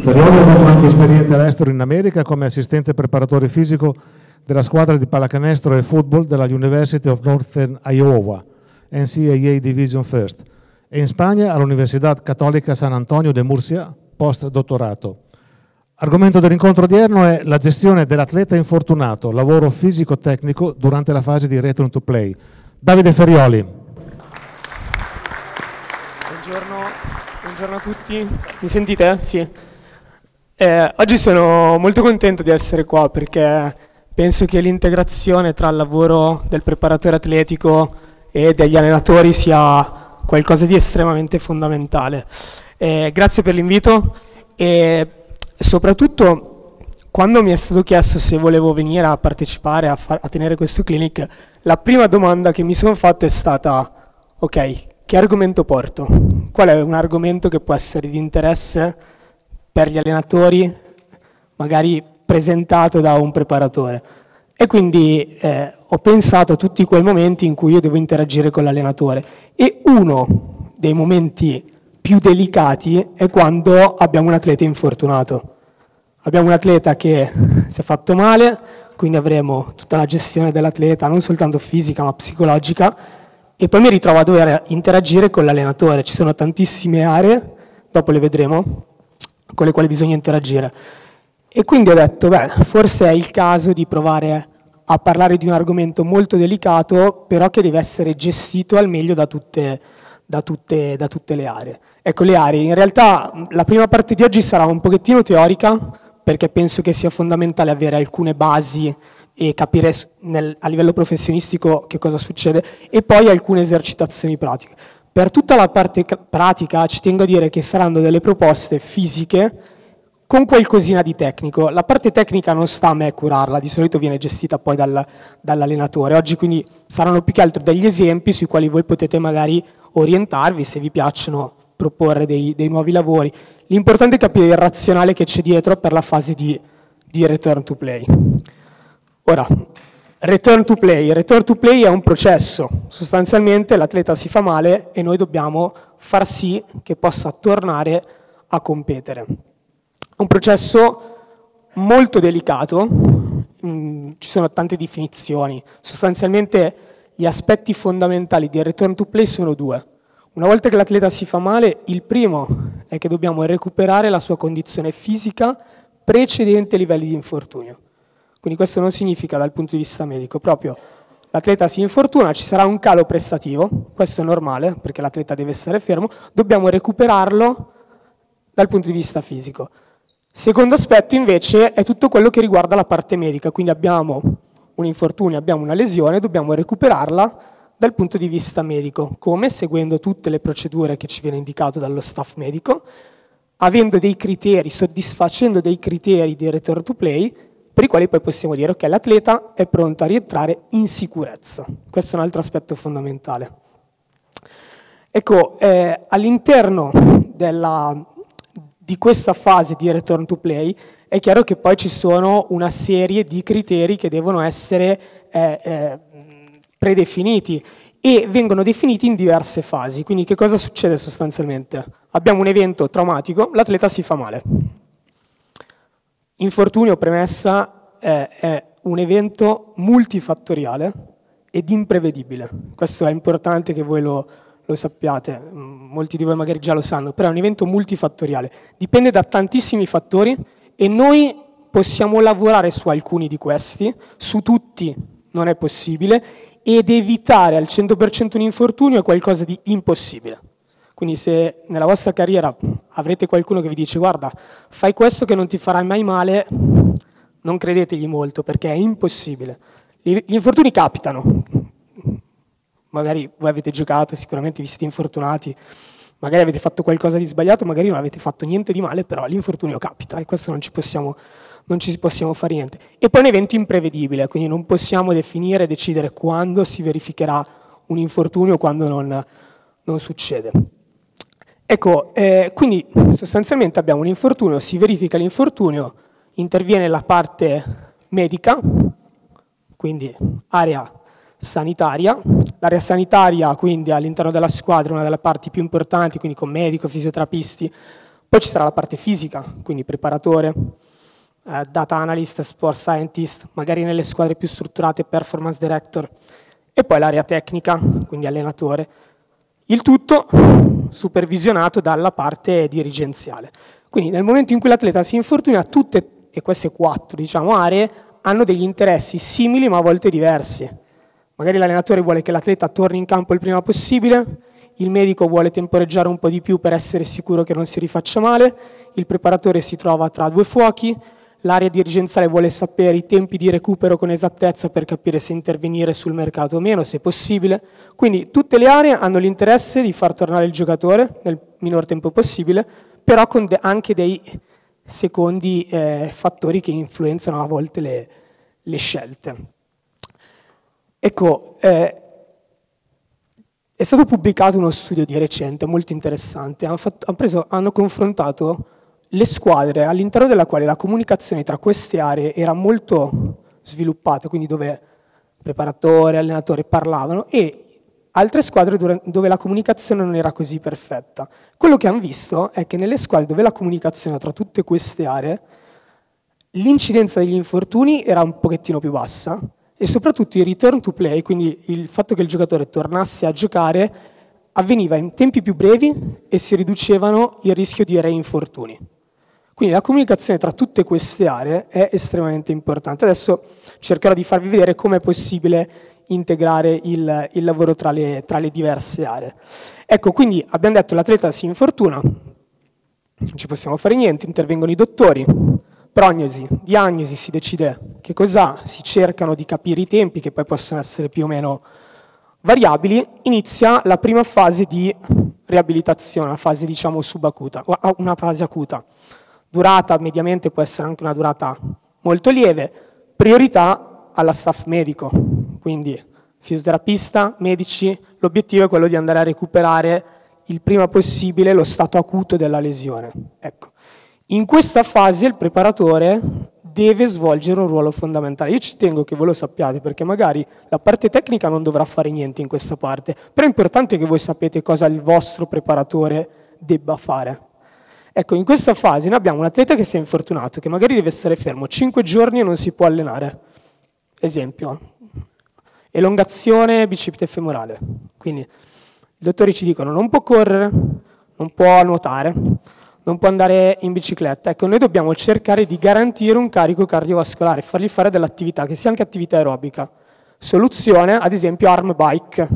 Ferioli ha avuto anche esperienze all'estero in America come assistente preparatore fisico della squadra di pallacanestro e football della University of Northern Iowa, NCAA Division First, e in Spagna all'Università Cattolica San Antonio de Murcia, post-dottorato. Argomento dell'incontro odierno è la gestione dell'atleta infortunato, lavoro fisico-tecnico durante la fase di Return to Play. Davide Ferioli. Buongiorno a tutti, mi sentite? Sì. Oggi sono molto contento di essere qua perché penso che l'integrazione tra il lavoro del preparatore atletico e degli allenatori sia qualcosa di estremamente fondamentale. Grazie per l'invito e soprattutto quando mi è stato chiesto se volevo venire a partecipare a tenere questo clinic, la prima domanda che mi sono fatta è stata: ok, che argomento porto? Qual è un argomento che può essere di interesse per gli allenatori, magari presentato da un preparatore? E quindi ho pensato a tutti quei momenti in cui io devo interagire con l'allenatore, e uno dei momenti più delicati è quando abbiamo un atleta infortunato. Abbiamo un atleta che si è fatto male, quindi avremo tutta la gestione dell'atleta, non soltanto fisica ma psicologica, e poi mi ritrovo a dover interagire con l'allenatore. Ci sono tantissime aree, dopo le vedremo, con le quali bisogna interagire. E quindi ho detto, beh, forse è il caso di provare a parlare di un argomento molto delicato, però che deve essere gestito al meglio da tutte le aree. Ecco, le aree. In realtà la prima parte di oggi sarà un pochettino teorica, perché penso che sia fondamentale avere alcune basi e capire a livello professionistico che cosa succede, e poi alcune esercitazioni pratiche. Per tutta la parte pratica ci tengo a dire che saranno delle proposte fisiche con qualcosina di tecnico. La parte tecnica non sta a me curarla, di solito viene gestita poi dall'allenatore. Oggi quindi saranno più che altro degli esempi sui quali voi potete magari orientarvi, se vi piacciono proporre dei nuovi lavori. L'importante è capire il razionale che c'è dietro per la fase di return to play. Ora, return to play è un processo. Sostanzialmente l'atleta si fa male e noi dobbiamo far sì che possa tornare a competere. È un processo molto delicato, ci sono tante definizioni. Sostanzialmente gli aspetti fondamentali del return to play sono due. Una volta che l'atleta si fa male, il primo è che dobbiamo recuperare la sua condizione fisica precedente ai livelli di infortunio. Quindi questo non significa dal punto di vista medico, proprio l'atleta si infortuna, ci sarà un calo prestativo, questo è normale perché l'atleta deve stare fermo, dobbiamo recuperarlo dal punto di vista fisico. Secondo aspetto invece è tutto quello che riguarda la parte medica, quindi abbiamo un infortunio, abbiamo una lesione, dobbiamo recuperarla dal punto di vista medico, come? Seguendo tutte le procedure che ci viene indicato dallo staff medico, avendo dei criteri, soddisfacendo dei criteri di return to play, per i quali poi possiamo dire ok, l'atleta è pronto a rientrare in sicurezza. Questo è un altro aspetto fondamentale. Ecco, all'interno di questa fase di return to play è chiaro che poi ci sono una serie di criteri che devono essere predefiniti e vengono definiti in diverse fasi. Quindi che cosa succede sostanzialmente? Abbiamo un evento traumatico, l'atleta si fa male. Infortunio, premessa, è un evento multifattoriale ed imprevedibile. Questo è importante che voi lo sappiate, molti di voi magari già lo sanno, però è un evento multifattoriale. Dipende da tantissimi fattori e noi possiamo lavorare su alcuni di questi, su tutti non è possibile, ed evitare al 100% un infortunio è qualcosa di impossibile. Quindi se nella vostra carriera avrete qualcuno che vi dice guarda, fai questo che non ti farà mai male, non credetegli molto perché è impossibile. Gli infortuni capitano, magari voi avete giocato, sicuramente vi siete infortunati, magari avete fatto qualcosa di sbagliato, magari non avete fatto niente di male, però l'infortunio capita e questo non ci possiamo fare niente. E poi è un evento imprevedibile, quindi non possiamo definire e decidere quando si verificherà un infortunio o quando non succede. Ecco, quindi sostanzialmente abbiamo un infortunio, si verifica l'infortunio, interviene la parte medica, quindi area sanitaria. L'area sanitaria quindi all'interno della squadra è una delle parti più importanti, quindi con medico, fisioterapisti, Poi ci sarà la parte fisica, quindi preparatore, data analyst, sport scientist, magari nelle squadre più strutturate performance director, e poi l'area tecnica, quindi allenatore. Il tutto supervisionato dalla parte dirigenziale. Quindi nel momento in cui l'atleta si infortuna, tutte e queste 4, diciamo, aree hanno degli interessi simili ma a volte diversi. Magari l'allenatore vuole che l'atleta torni in campo il prima possibile, il medico vuole temporeggiare un po' di più per essere sicuro che non si rifaccia male, il preparatore si trova tra 2 fuochi, l'area dirigenziale vuole sapere i tempi di recupero con esattezza per capire se intervenire sul mercato o meno, se possibile. Quindi tutte le aree hanno l'interesse di far tornare il giocatore nel minor tempo possibile, però con anche dei secondi fattori che influenzano a volte le scelte. Ecco, è stato pubblicato uno studio di recente, molto interessante. Hanno confrontato le squadre all'interno della quale la comunicazione tra queste aree era molto sviluppata, quindi dove preparatore, allenatore parlavano, e altre squadre dove la comunicazione non era così perfetta. Quello che hanno visto è che nelle squadre dove la comunicazione tra tutte queste aree, l'incidenza degli infortuni era un pochettino più bassa, e soprattutto il return to play, quindi il fatto che il giocatore tornasse a giocare, avveniva in tempi più brevi e si riducevano il rischio di reinfortuni. Quindi la comunicazione tra tutte queste aree è estremamente importante. Adesso cercherò di farvi vedere come è possibile integrare il lavoro tra le diverse aree. Ecco, quindi abbiamo detto l'atleta si infortuna, non ci possiamo fare niente, intervengono i dottori, prognosi, diagnosi, si decide che cos'ha, si cercano di capire i tempi che poi possono essere più o meno variabili, inizia la prima fase di riabilitazione, una fase diciamo subacuta, una fase acuta. Durata mediamente può essere anche una durata molto lieve, priorità alla staff medico, quindi fisioterapista, medici, l'obiettivo è quello di andare a recuperare il prima possibile lo stato acuto della lesione. Ecco. In questa fase il preparatore deve svolgere un ruolo fondamentale. Io ci tengo che voi lo sappiate, perché magari la parte tecnica non dovrà fare niente in questa parte, però è importante che voi sapete cosa il vostro preparatore debba fare. Ecco, in questa fase noi abbiamo un atleta che si è infortunato, che magari deve stare fermo 5 giorni e non si può allenare. Esempio, elongazione bicipite femorale. Quindi i dottori ci dicono non può correre, non può nuotare, non può andare in bicicletta. Ecco, noi dobbiamo cercare di garantire un carico cardiovascolare, fargli fare dell'attività, che sia anche attività aerobica. Soluzione, ad esempio, arm bike.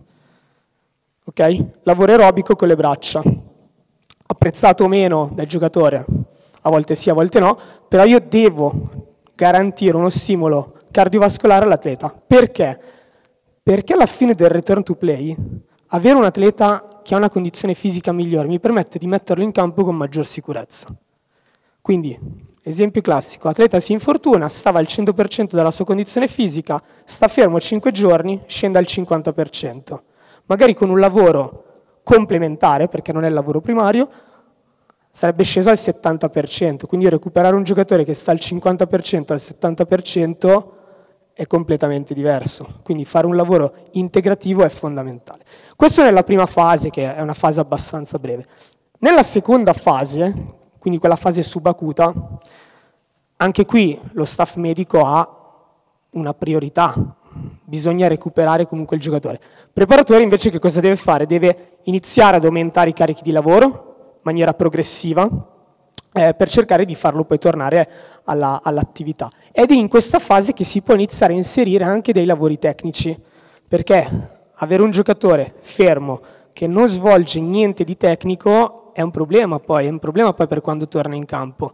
Ok? Lavoro aerobico con le braccia. Apprezzato o meno dal giocatore, a volte sì, a volte no, però io devo garantire uno stimolo cardiovascolare all'atleta. Perché? Perché alla fine del return to play, avere un atleta che ha una condizione fisica migliore mi permette di metterlo in campo con maggior sicurezza. Quindi, esempio classico, l'atleta si infortuna, stava al 100% della sua condizione fisica, sta fermo 5 giorni, scende al 50%. Magari con un lavoro complementare, perché non è il lavoro primario, sarebbe sceso al 70%, quindi recuperare un giocatore che sta al 50% al 70% è completamente diverso, quindi fare un lavoro integrativo è fondamentale. Questo nella prima fase, che è una fase abbastanza breve. Nella seconda fase, quindi quella fase subacuta, anche qui lo staff medico ha una priorità, bisogna recuperare comunque il giocatore. Il preparatore invece che cosa deve fare? Deve iniziare ad aumentare i carichi di lavoro in maniera progressiva per cercare di farlo poi tornare all'attività. Ed è in questa fase che si può iniziare a inserire anche dei lavori tecnici, perché avere un giocatore fermo che non svolge niente di tecnico è un problema poi per quando torna in campo.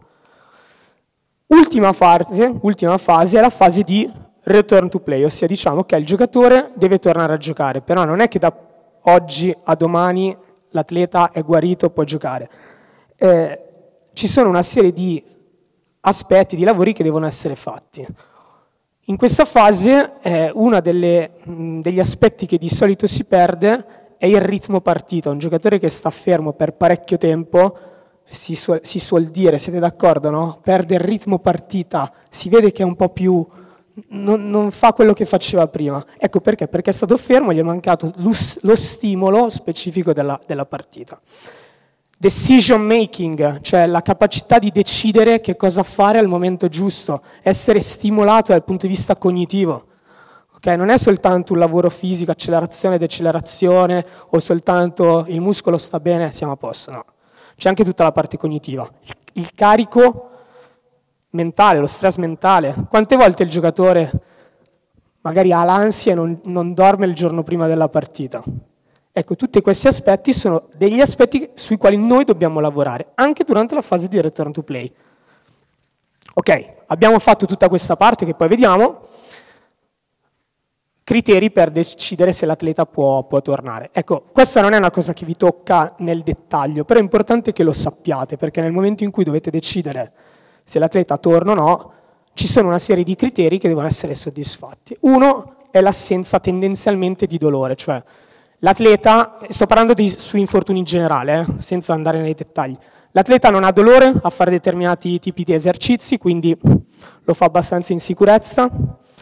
Ultima fase è la fase di return to play, ossia diciamo che il giocatore deve tornare a giocare, però non è che da oggi a domani l'atleta è guarito, può giocare. Ci sono una serie di aspetti, di lavori che devono essere fatti. In questa fase uno degli aspetti che di solito si perde è il ritmo partita. Un giocatore che sta fermo per parecchio tempo, si suol dire, siete d'accordo, no? Perde il ritmo partita, si vede che è un po' più... Non fa quello che faceva prima. Ecco perché? Perché è stato fermo, gli è mancato lo stimolo specifico della partita. Decision making, cioè la capacità di decidere che cosa fare al momento giusto, essere stimolato dal punto di vista cognitivo. Okay? Non è soltanto un lavoro fisico, accelerazione, decelerazione, o soltanto il muscolo sta bene, siamo a posto, no. C'è anche tutta la parte cognitiva, il carico mentale, lo stress mentale. Quante volte il giocatore magari ha l'ansia e non dorme il giorno prima della partita? Ecco, tutti questi aspetti sono degli aspetti sui quali noi dobbiamo lavorare, anche durante la fase di return to play. Ok, abbiamo fatto tutta questa parte che poi vediamo. Criteri per decidere se l'atleta può tornare. Ecco, questa non è una cosa che vi tocca nel dettaglio, però è importante che lo sappiate, perché nel momento in cui dovete decidere se l'atleta torna o no, ci sono una serie di criteri che devono essere soddisfatti. Uno è l'assenza tendenzialmente di dolore, cioè l'atleta, sto parlando su infortuni in generale, senza andare nei dettagli, l'atleta non ha dolore a fare determinati tipi di esercizi, quindi lo fa abbastanza in sicurezza,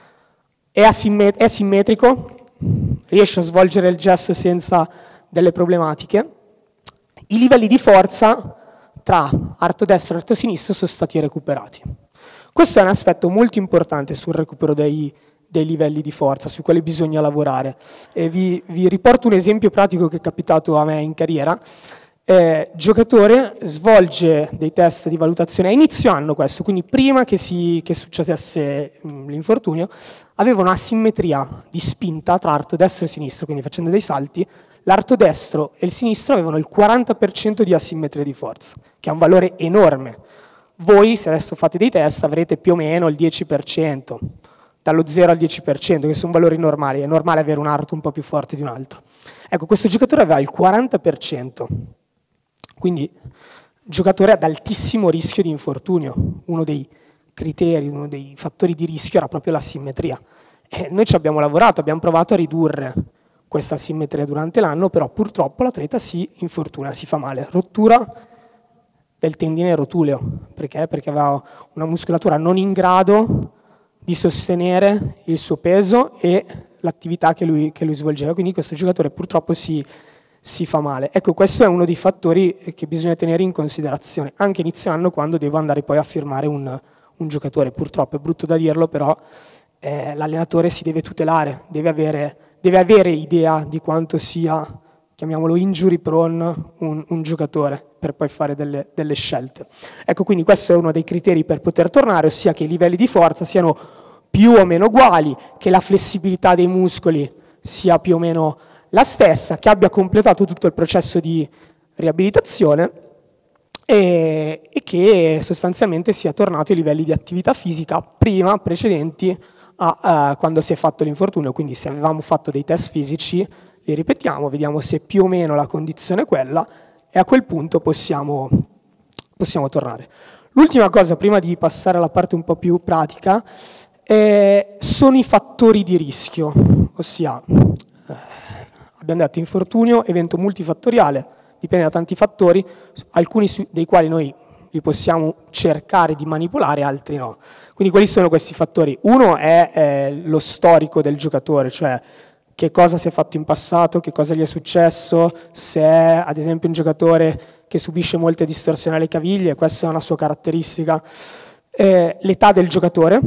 è simmetrico, riesce a svolgere il gesto senza delle problematiche. I livelli di forza tra arto destro e arto sinistro sono stati recuperati. Questo è un aspetto molto importante sul recupero dei livelli di forza, sui quali bisogna lavorare. E vi riporto un esempio pratico che è capitato a me in carriera. Giocatore svolge dei test di valutazione a inizio anno questo, quindi prima che succedesse l'infortunio, aveva un'asimmetria di spinta tra arto destro e sinistro, quindi facendo dei salti, l'arto destro e il sinistro avevano il 40% di asimmetria di forza, che è un valore enorme. Voi, se adesso fate dei test, avrete più o meno il 10%, dallo 0 al 10%, che sono valori normali. È normale avere un arto un po' più forte di un altro. Ecco, questo giocatore aveva il 40%. Quindi giocatore ad altissimo rischio di infortunio. Uno dei criteri, uno dei fattori di rischio era proprio la simmetria. E noi ci abbiamo lavorato, abbiamo provato a ridurre questa simmetria durante l'anno, però purtroppo l'atleta si infortuna, si fa male. Rottura del tendine rotuleo. Perché? Perché aveva una muscolatura non in grado di sostenere il suo peso e l'attività che lui svolgeva. Quindi questo giocatore purtroppo si fa male. Ecco, questo è uno dei fattori che bisogna tenere in considerazione, anche inizio anno, quando devo andare poi a firmare un giocatore. Purtroppo è brutto da dirlo, però l'allenatore si deve tutelare, deve avere idea di quanto sia, chiamiamolo injury prone, un giocatore, per poi fare delle scelte. Ecco, quindi questo è uno dei criteri per poter tornare, ossia che i livelli di forza siano più o meno uguali, che la flessibilità dei muscoli sia più o meno la stessa, che abbia completato tutto il processo di riabilitazione e che sostanzialmente sia tornato ai livelli di attività fisica precedenti a quando si è fatto l'infortunio. Quindi se avevamo fatto dei test fisici, li ripetiamo, vediamo se più o meno la condizione è quella e a quel punto possiamo tornare. L'ultima cosa, prima di passare alla parte un po' più pratica, sono i fattori di rischio, ossia abbiamo detto infortunio, evento multifattoriale, dipende da tanti fattori, alcuni dei quali noi li possiamo cercare di manipolare, altri no. Quindi quali sono questi fattori? Uno è lo storico del giocatore, cioè che cosa si è fatto in passato, che cosa gli è successo, se è ad esempio un giocatore che subisce molte distorsioni alle caviglie, questa è una sua caratteristica, l'età del giocatore.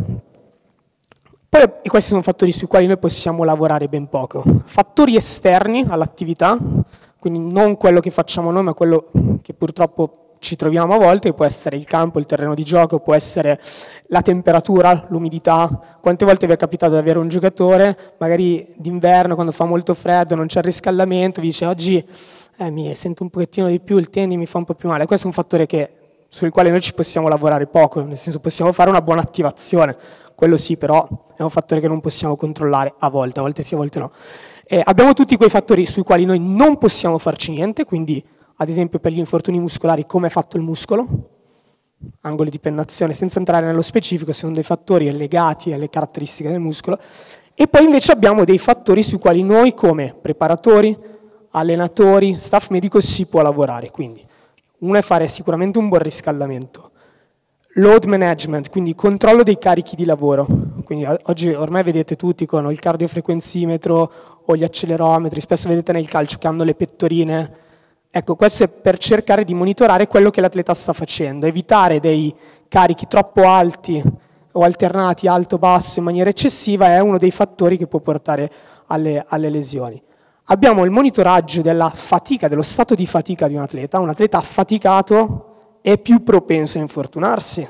Poi questi sono fattori sui quali noi possiamo lavorare ben poco. Fattori esterni all'attività, quindi non quello che facciamo noi, ma quello che purtroppo ci troviamo a volte, che può essere il campo, il terreno di gioco, può essere la temperatura, l'umidità. Quante volte vi è capitato di avere un giocatore, magari d'inverno, quando fa molto freddo, non c'è il riscaldamento, vi dice oggi mi sento un pochettino di più, il tendine mi fa un po' più male. Questo è un fattore sul quale noi ci possiamo lavorare poco, nel senso possiamo fare una buona attivazione. Quello sì, però è un fattore che non possiamo controllare a volte sì, a volte no. Abbiamo tutti quei fattori sui quali noi non possiamo farci niente, quindi ad esempio per gli infortuni muscolari come è fatto il muscolo, angoli di pennazione, senza entrare nello specifico, sono dei fattori legati alle caratteristiche del muscolo. E poi invece abbiamo dei fattori sui quali noi come preparatori, allenatori, staff medico si può lavorare. Quindi uno è fare sicuramente un buon riscaldamento. Load management, quindi controllo dei carichi di lavoro. Quindi oggi ormai vedete tutti con il cardiofrequenzimetro o gli accelerometri, spesso vedete nel calcio che hanno le pettorine Ecco, questo è per cercare di monitorare quello che l'atleta sta facendo, evitare dei carichi troppo alti o alternati alto-basso in maniera eccessiva è uno dei fattori che può portare alle lesioni. Abbiamo il monitoraggio della fatica, dello stato di fatica di un atleta affaticato è più propenso a infortunarsi.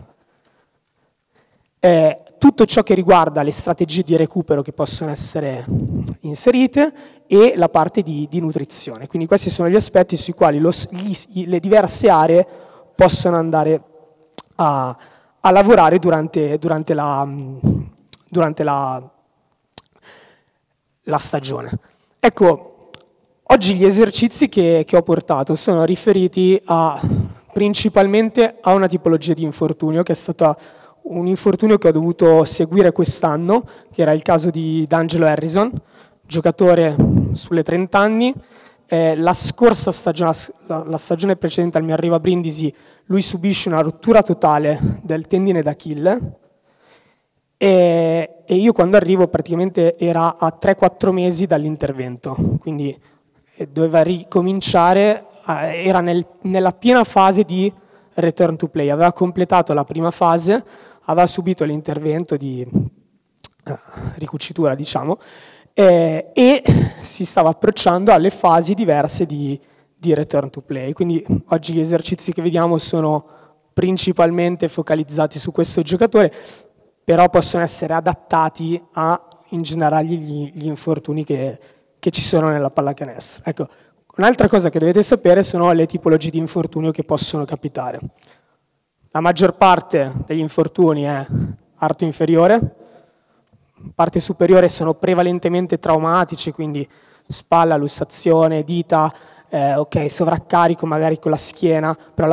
Tutto ciò che riguarda le strategie di recupero che possono essere inserite e la parte di nutrizione. Quindi questi sono gli aspetti sui quali le diverse aree possono andare a lavorare durante la stagione. Ecco, oggi gli esercizi che ho portato sono riferiti principalmente a una tipologia di infortunio che è stata un infortunio che ho dovuto seguire quest'anno, che era il caso di D'Angelo Harrison, giocatore sulle 30 anni. La scorsa stagione, la stagione precedente al mio arrivo a Brindisi, lui subisce una rottura totale del tendine d'Achille e io quando arrivo praticamente era a 3-4 mesi dall'intervento, quindi doveva ricominciare, era nella piena fase di return to play, aveva completato la prima fase, aveva subito l'intervento di ricucitura, diciamo, e si stava approcciando alle fasi diverse di return to play. Quindi oggi gli esercizi che vediamo sono principalmente focalizzati su questo giocatore, però possono essere adattati a in generale gli infortuni che ci sono nella pallacanestro. Ecco, un'altra cosa che dovete sapere sono le tipologie di infortunio che possono capitare. La maggior parte degli infortuni è arto inferiore, parte superiore sono prevalentemente traumatici, quindi spalla, lussazione, dita, sovraccarico magari con la schiena, però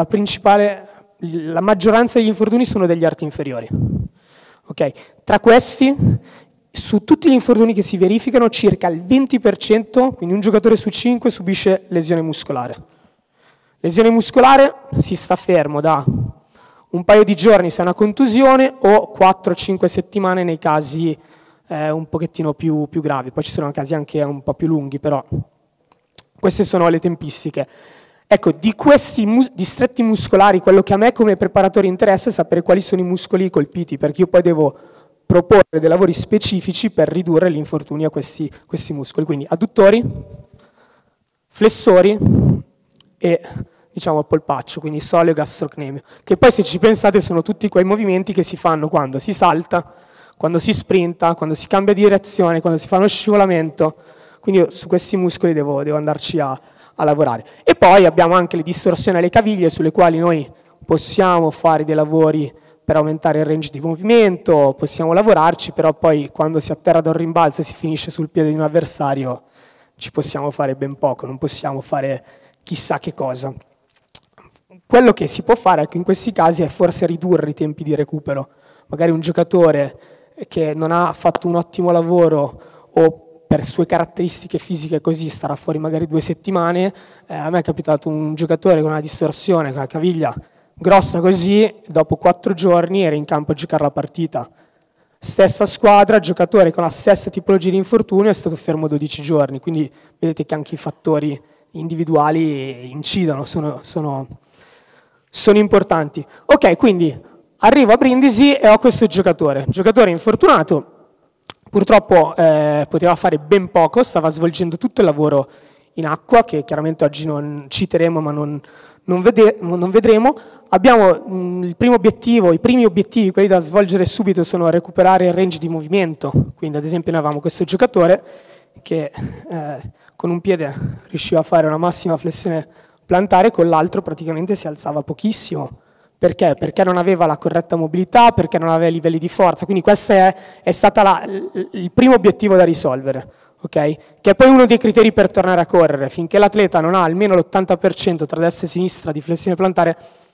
la maggioranza degli infortuni sono degli arti inferiori. Okay. Tra questi, su tutti gli infortuni che si verificano, circa il 20%, quindi un giocatore su 5, subisce lesione muscolare. Lesione muscolare si sta fermo da un paio di giorni se è una contusione o 4-5 settimane nei casi un pochettino più gravi. Poi ci sono casi anche un po' più lunghi, però queste sono le tempistiche. Ecco, di questi distretti muscolari, quello che a me come preparatore interessa è sapere quali sono i muscoli colpiti, perché io poi devo proporre dei lavori specifici per ridurre l'infortunio a questi muscoli. Quindi adduttori, flessori e diciamo polpaccio, quindi soleo gastrocnemio, che poi se ci pensate sono tutti quei movimenti che si fanno quando si salta, quando si sprinta, quando si cambia direzione, quando si fa uno scivolamento. Quindi io su questi muscoli devo andarci a lavorare. E poi abbiamo anche le distorsioni alle caviglie, sulle quali noi possiamo fare dei lavori per aumentare il range di movimento, possiamo lavorarci, però poi quando si atterra da un rimbalzo e si finisce sul piede di un avversario ci possiamo fare ben poco, non possiamo fare chissà che cosa. Quello che si può fare in questi casi è forse ridurre i tempi di recupero. Magari un giocatore che non ha fatto un ottimo lavoro o per sue caratteristiche fisiche così starà fuori magari 2 settimane. A me è capitato un giocatore con una distorsione, con la caviglia grossa così, dopo 4 giorni era in campo a giocare la partita. Stessa squadra, giocatore con la stessa tipologia di infortunio è stato fermo 12 giorni, quindi vedete che anche i fattori individuali incidono, sono importanti. Ok, quindi arrivo a Brindisi e ho questo giocatore infortunato, purtroppo poteva fare ben poco, stava svolgendo tutto il lavoro in acqua, che chiaramente oggi non citeremo ma non vedremo. Abbiamo i primi obiettivi, quelli da svolgere subito, sono recuperare il range di movimento. Quindi ad esempio noi avevamo questo giocatore che con un piede riusciva a fare una massima flessione plantare, con l'altro praticamente si alzava pochissimo. Perché? Perché non aveva la corretta mobilità, perché non aveva livelli di forza. Quindi questo è stato il primo obiettivo da risolvere, okay? Che è poi uno dei criteri per tornare a correre. Finché l'atleta non ha almeno l'80% tra destra e sinistra di flessione plantare,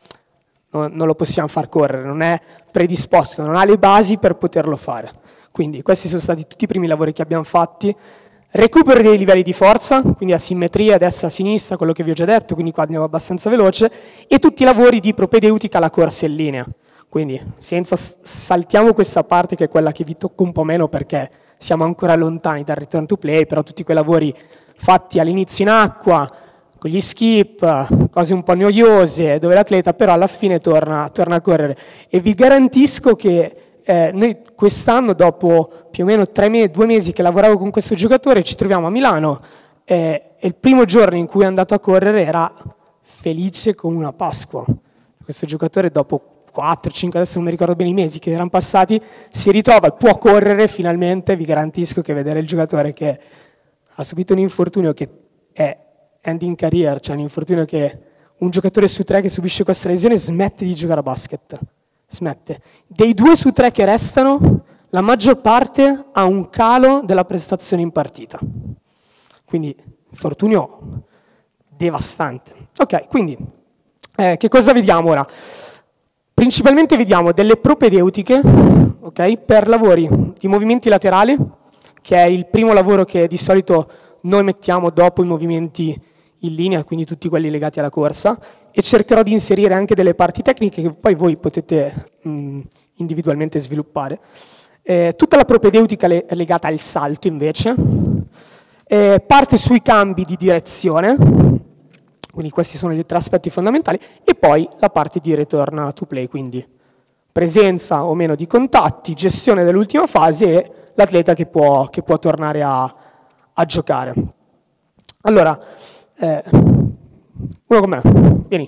non lo possiamo far correre, non è predisposto, non ha le basi per poterlo fare. Quindi questi sono stati tutti i primi lavori che abbiamo fatti. Recupero dei livelli di forza, quindi asimmetria destra-sinistra, quello che vi ho già detto, quindi qua andiamo abbastanza veloce, e tutti i lavori di propedeutica alla corsa in linea. Quindi saltiamo questa parte che è quella che vi tocca un po' meno perché siamo ancora lontani dal return to play, però tutti quei lavori fatti all'inizio in acqua, con gli skip, cose un po' noiose, dove l'atleta però alla fine torna a correre. E vi garantisco che noi quest'anno, dopo più o meno 2 mesi che lavoravo con questo giocatore, ci troviamo a Milano e il primo giorno in cui è andato a correre era felice come una Pasqua. Questo giocatore dopo 4, 5, adesso non mi ricordo bene i mesi che erano passati, si ritrova, può correre finalmente. Vi garantisco che vedere il giocatore che ha subito un infortunio che è end in career, cioè un infortunio che un giocatore su 3 che subisce questa lesione smette di giocare a basket, smette. Dei 2 su 3 che restano, la maggior parte ha un calo della prestazione in partita, quindi infortunio devastante. Ok, quindi che cosa vediamo ora? Principalmente vediamo delle propedeutiche, okay, per lavori di movimenti laterali, che è il primo lavoro che di solito noi mettiamo dopo i movimenti in linea, quindi tutti quelli legati alla corsa, e cercherò di inserire anche delle parti tecniche che poi voi potete individualmente sviluppare. Tutta la propedeutica legata al salto invece, parte sui cambi di direzione, quindi questi sono gli 3 aspetti fondamentali, e poi la parte di return to play, quindi presenza o meno di contatti, gestione dell'ultima fase e l'atleta che può tornare a giocare. Allora, uno con me, vieni.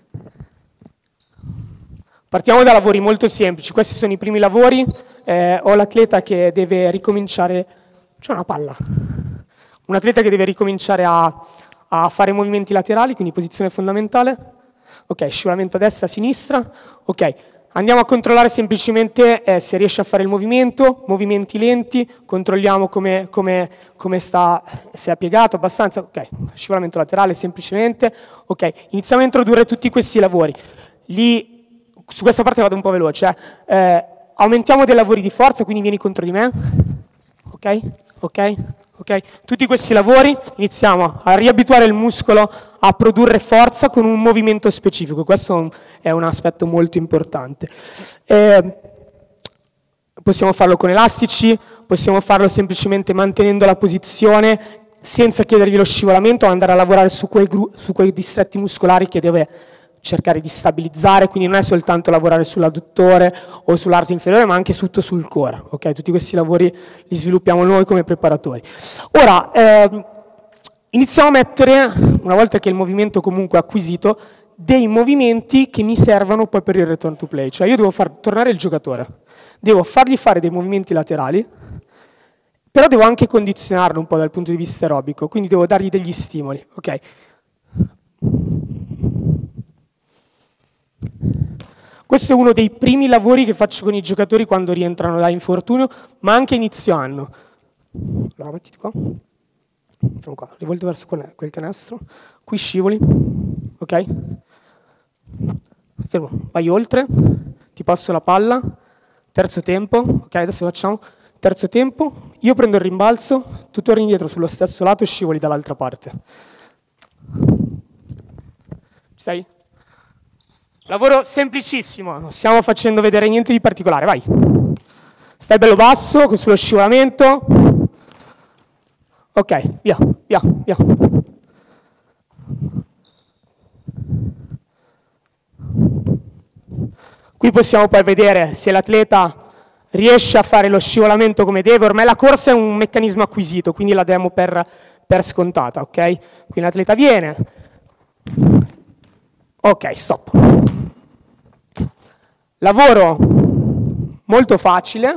Partiamo da lavori molto semplici, questi sono i primi lavori. Ho l'atleta che deve ricominciare, c'è una palla, un atleta che deve ricominciare a fare movimenti laterali, quindi posizione fondamentale. Ok, scivolamento a destra, a sinistra. Ok, andiamo a controllare semplicemente se riesce a fare il movimento, movimenti lenti, controlliamo come sta, se è piegato abbastanza. Ok, scivolamento laterale semplicemente. Ok, iniziamo a introdurre tutti questi lavori. Su questa parte vado un po' veloce. Aumentiamo dei lavori di forza, quindi vieni contro di me. Ok, ok. Okay. Tutti questi lavori iniziamo a riabituare il muscolo a produrre forza con un movimento specifico, questo è un aspetto molto importante. Possiamo farlo con elastici, possiamo farlo semplicemente mantenendo la posizione senza chiedergli lo scivolamento, andare a lavorare su quei distretti muscolari che deve cercare di stabilizzare, quindi non è soltanto lavorare sull'adduttore o sull'arto inferiore, ma anche tutto sul core. Okay? Tutti questi lavori li sviluppiamo noi come preparatori. Ora, iniziamo a mettere, una volta che il movimento comunque è acquisito, dei movimenti che mi servono poi per il return to play. Cioè io devo far tornare il giocatore, devo fargli fare dei movimenti laterali, però devo anche condizionarlo un po' dal punto di vista aerobico, quindi devo dargli degli stimoli. Okay? Questo è uno dei primi lavori che faccio con i giocatori quando rientrano da infortunio, ma anche inizio anno. Allora, mettiti qua. Facciamo qua, rivolto verso quel canestro. Qui scivoli, ok? Fermo, vai oltre, ti passo la palla. Terzo tempo, ok, adesso facciamo. Terzo tempo, io prendo il rimbalzo, tu torni indietro sullo stesso lato e scivoli dall'altra parte. Sei? Lavoro semplicissimo, non stiamo facendo vedere niente di particolare, vai. Stai bello basso, sullo scivolamento. Ok, via, via, via. Qui possiamo poi vedere se l'atleta riesce a fare lo scivolamento come deve. Ormai la corsa è un meccanismo acquisito, quindi la diamo per scontata, ok? Quindi l'atleta viene. Ok, stop. Lavoro molto facile.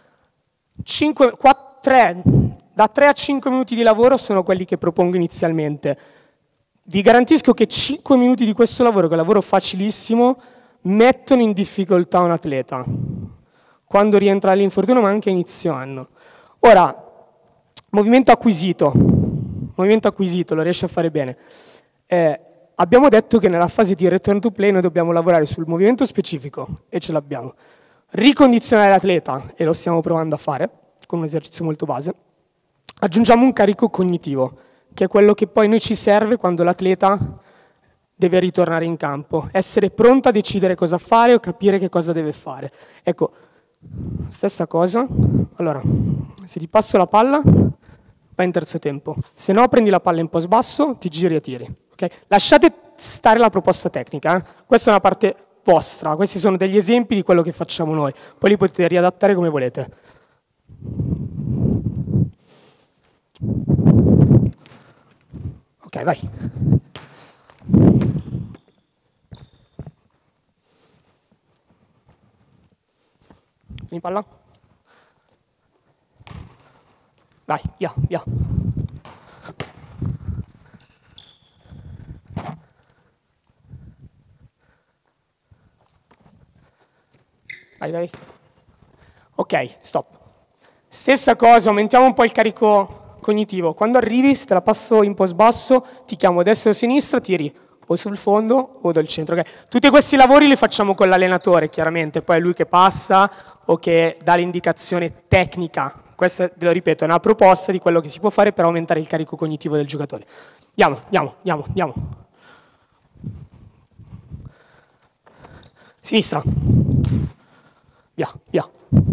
Da 3 a 5 minuti di lavoro sono quelli che propongo inizialmente. Vi garantisco che 5 minuti di questo lavoro, che è un lavoro facilissimo, mettono in difficoltà un atleta quando rientra all'infortunio, ma anche a inizio anno. Ora, movimento acquisito, lo riesce a fare bene. Abbiamo detto che nella fase di return to play noi dobbiamo lavorare sul movimento specifico, e ce l'abbiamo. Ricondizionare l'atleta, e lo stiamo provando a fare, con un esercizio molto base. Aggiungiamo un carico cognitivo, che è quello che poi noi ci serve quando l'atleta deve ritornare in campo. Essere pronto a decidere cosa fare o capire che cosa deve fare. Ecco, stessa cosa. Allora, se ti passo la palla, vai in terzo tempo. Se no, prendi la palla in post basso, ti giri e tiri. Ok? Okay? Lasciate stare la proposta tecnica, questa è una parte vostra, questi sono degli esempi di quello che facciamo noi, poi li potete riadattare come volete. Ok, vai. Vieni palla. Vai, via, via. Vai, vai. Ok, stop. Stessa cosa, aumentiamo un po' il carico cognitivo. Quando arrivi, se te la passo in post basso, ti chiamo destra o sinistra, tiri o sul fondo o dal centro. Okay? Tutti questi lavori li facciamo con l'allenatore, chiaramente, poi è lui che passa o che dà l'indicazione tecnica. Questa, ve lo ripeto, è una proposta di quello che si può fare per aumentare il carico cognitivo del giocatore. Andiamo, andiamo, andiamo, andiamo. Sinistra. Via, via.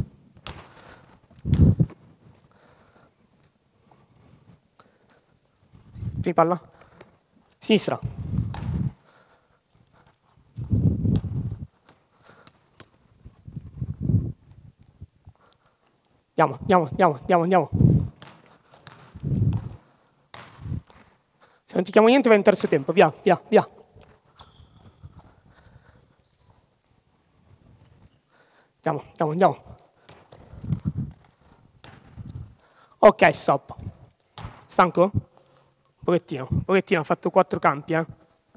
Prima palla. Sinistra. Andiamo, andiamo, andiamo, andiamo, andiamo. Se non ti chiamo niente vai in terzo tempo. Via, via, via. Andiamo, andiamo, andiamo. Ok, stop. Stanco? Un pochettino, ho fatto 4 campi, È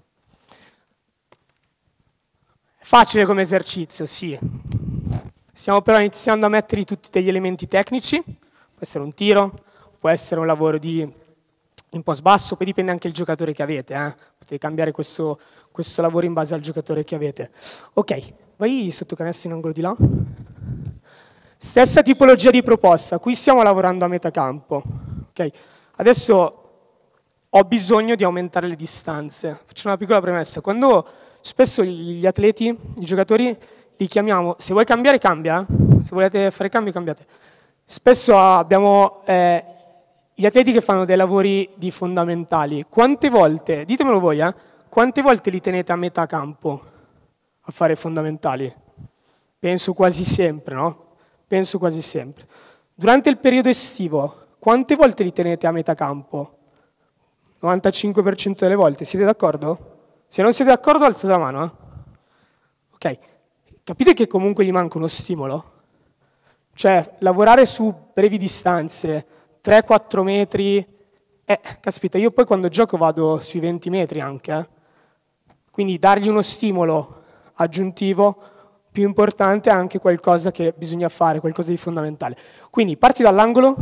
facile come esercizio, sì. Stiamo però iniziando a mettere tutti degli elementi tecnici, può essere un tiro, può essere un lavoro in post basso, poi dipende anche dal giocatore che avete, Potete cambiare questo lavoro in base al giocatore che avete. Ok, vai sotto canestro in angolo di là. Stessa tipologia di proposta, qui stiamo lavorando a metà campo. Okay. Adesso ho bisogno di aumentare le distanze. Faccio una piccola premessa. Quando spesso gli atleti, i giocatori, li chiamiamo, se vuoi cambiare, cambia. Se volete fare cambi, cambiate. Spesso abbiamo gli atleti che fanno dei lavori di fondamentali. Quante volte, ditemelo voi, quante volte li tenete a metà campo a fare fondamentali? Penso quasi sempre, no? Penso quasi sempre. Durante il periodo estivo, quante volte li tenete a metà campo? 95% delle volte. Siete d'accordo? Se non siete d'accordo, alzate la mano. Ok. Capite che comunque gli manca uno stimolo? Cioè, lavorare su brevi distanze, 3-4 metri, caspita, io poi quando gioco vado sui 20 metri anche, Quindi dargli uno stimolo aggiuntivo più importante è anche qualcosa che bisogna fare, qualcosa di fondamentale. Quindi parti dall'angolo.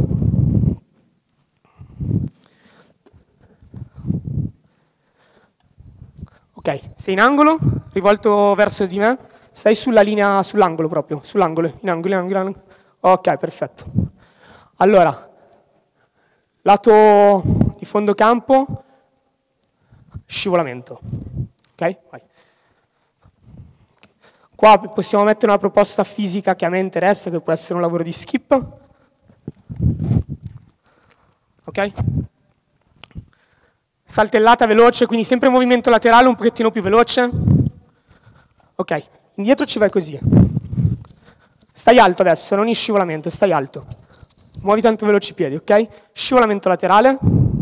Ok, sei in angolo, rivolto verso di me, stai sulla linea, sull'angolo proprio, sull'angolo, in angolo. Ok, perfetto. Allora, lato di fondo campo, scivolamento. Ok, vai. Qua possiamo mettere una proposta fisica che a me interessa, che può essere un lavoro di skip. Ok? Saltellata veloce, quindi sempre movimento laterale un pochettino più veloce. Ok, indietro ci vai così. Stai alto adesso, non in scivolamento, stai alto. Muovi tanto veloci i piedi, ok? Scivolamento laterale.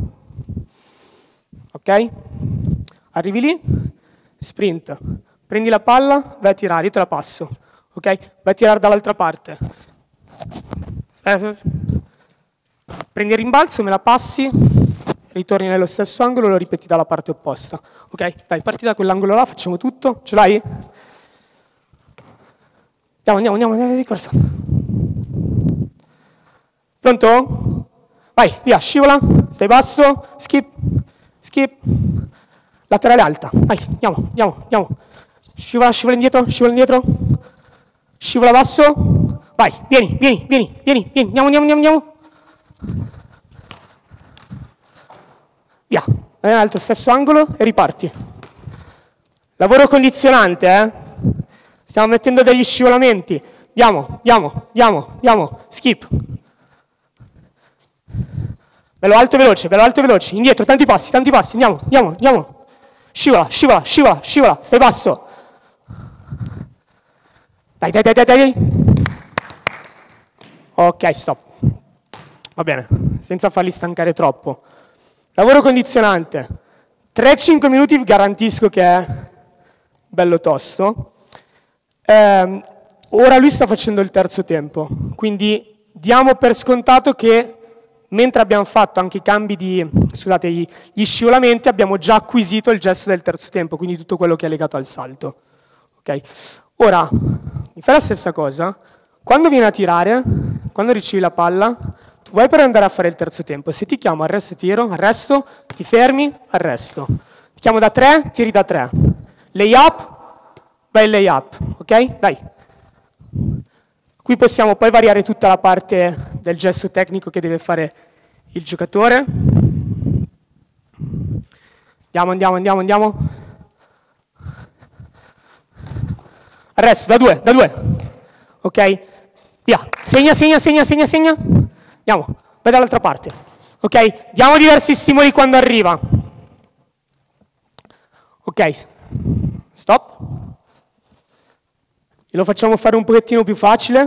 Ok? Arrivi lì, sprint. Prendi la palla, vai a tirare, io te la passo. Ok? Vai a tirare dall'altra parte. Prendi il rimbalzo, me la passi, ritorni nello stesso angolo, lo ripeti dalla parte opposta. Ok? Dai, parti da quell'angolo là, facciamo tutto. Ce l'hai? Andiamo di corsa. Pronto? Vai, via, scivola, stai basso, skip, laterale alta. Vai, andiamo. Scivola indietro, scivola basso. Vai, vieni, andiamo. Via, vai in alto, stesso angolo e riparti. Lavoro condizionante, Stiamo mettendo degli scivolamenti. Andiamo. Skip. Bello alto e veloce. Indietro, tanti passi. Andiamo. Scivola, scivola, scivola, scivola, stai basso. Dai, dai, dai, dai, dai. Ok, stop. Va bene, senza farli stancare troppo. Lavoro condizionante. 3-5 minuti vi garantisco che è bello tosto. Ora lui sta facendo il terzo tempo, quindi diamo per scontato che mentre abbiamo fatto anche i cambi di, scusate, gli scivolamenti, abbiamo già acquisito il gesto del terzo tempo, quindi tutto quello che è legato al salto. Okay? Ora, mi fai la stessa cosa, quando vieni a tirare, quando ricevi la palla, tu vai per andare a fare il terzo tempo, se ti chiamo arresto e tiro, arresto, ti fermi, arresto. Ti chiamo da 3, tiri da 3. Lay up, vai lay up, ok? Dai. Qui possiamo poi variare tutta la parte del gesto tecnico che deve fare il giocatore. Andiamo, andiamo, andiamo, andiamo. Arresto, da 2, da 2. Ok? Via. Segna, segna, segna, segna, segna. Andiamo, vai dall'altra parte. Ok? Diamo diversi stimoli quando arriva. Ok. Stop. Lo facciamo fare un pochettino più facile.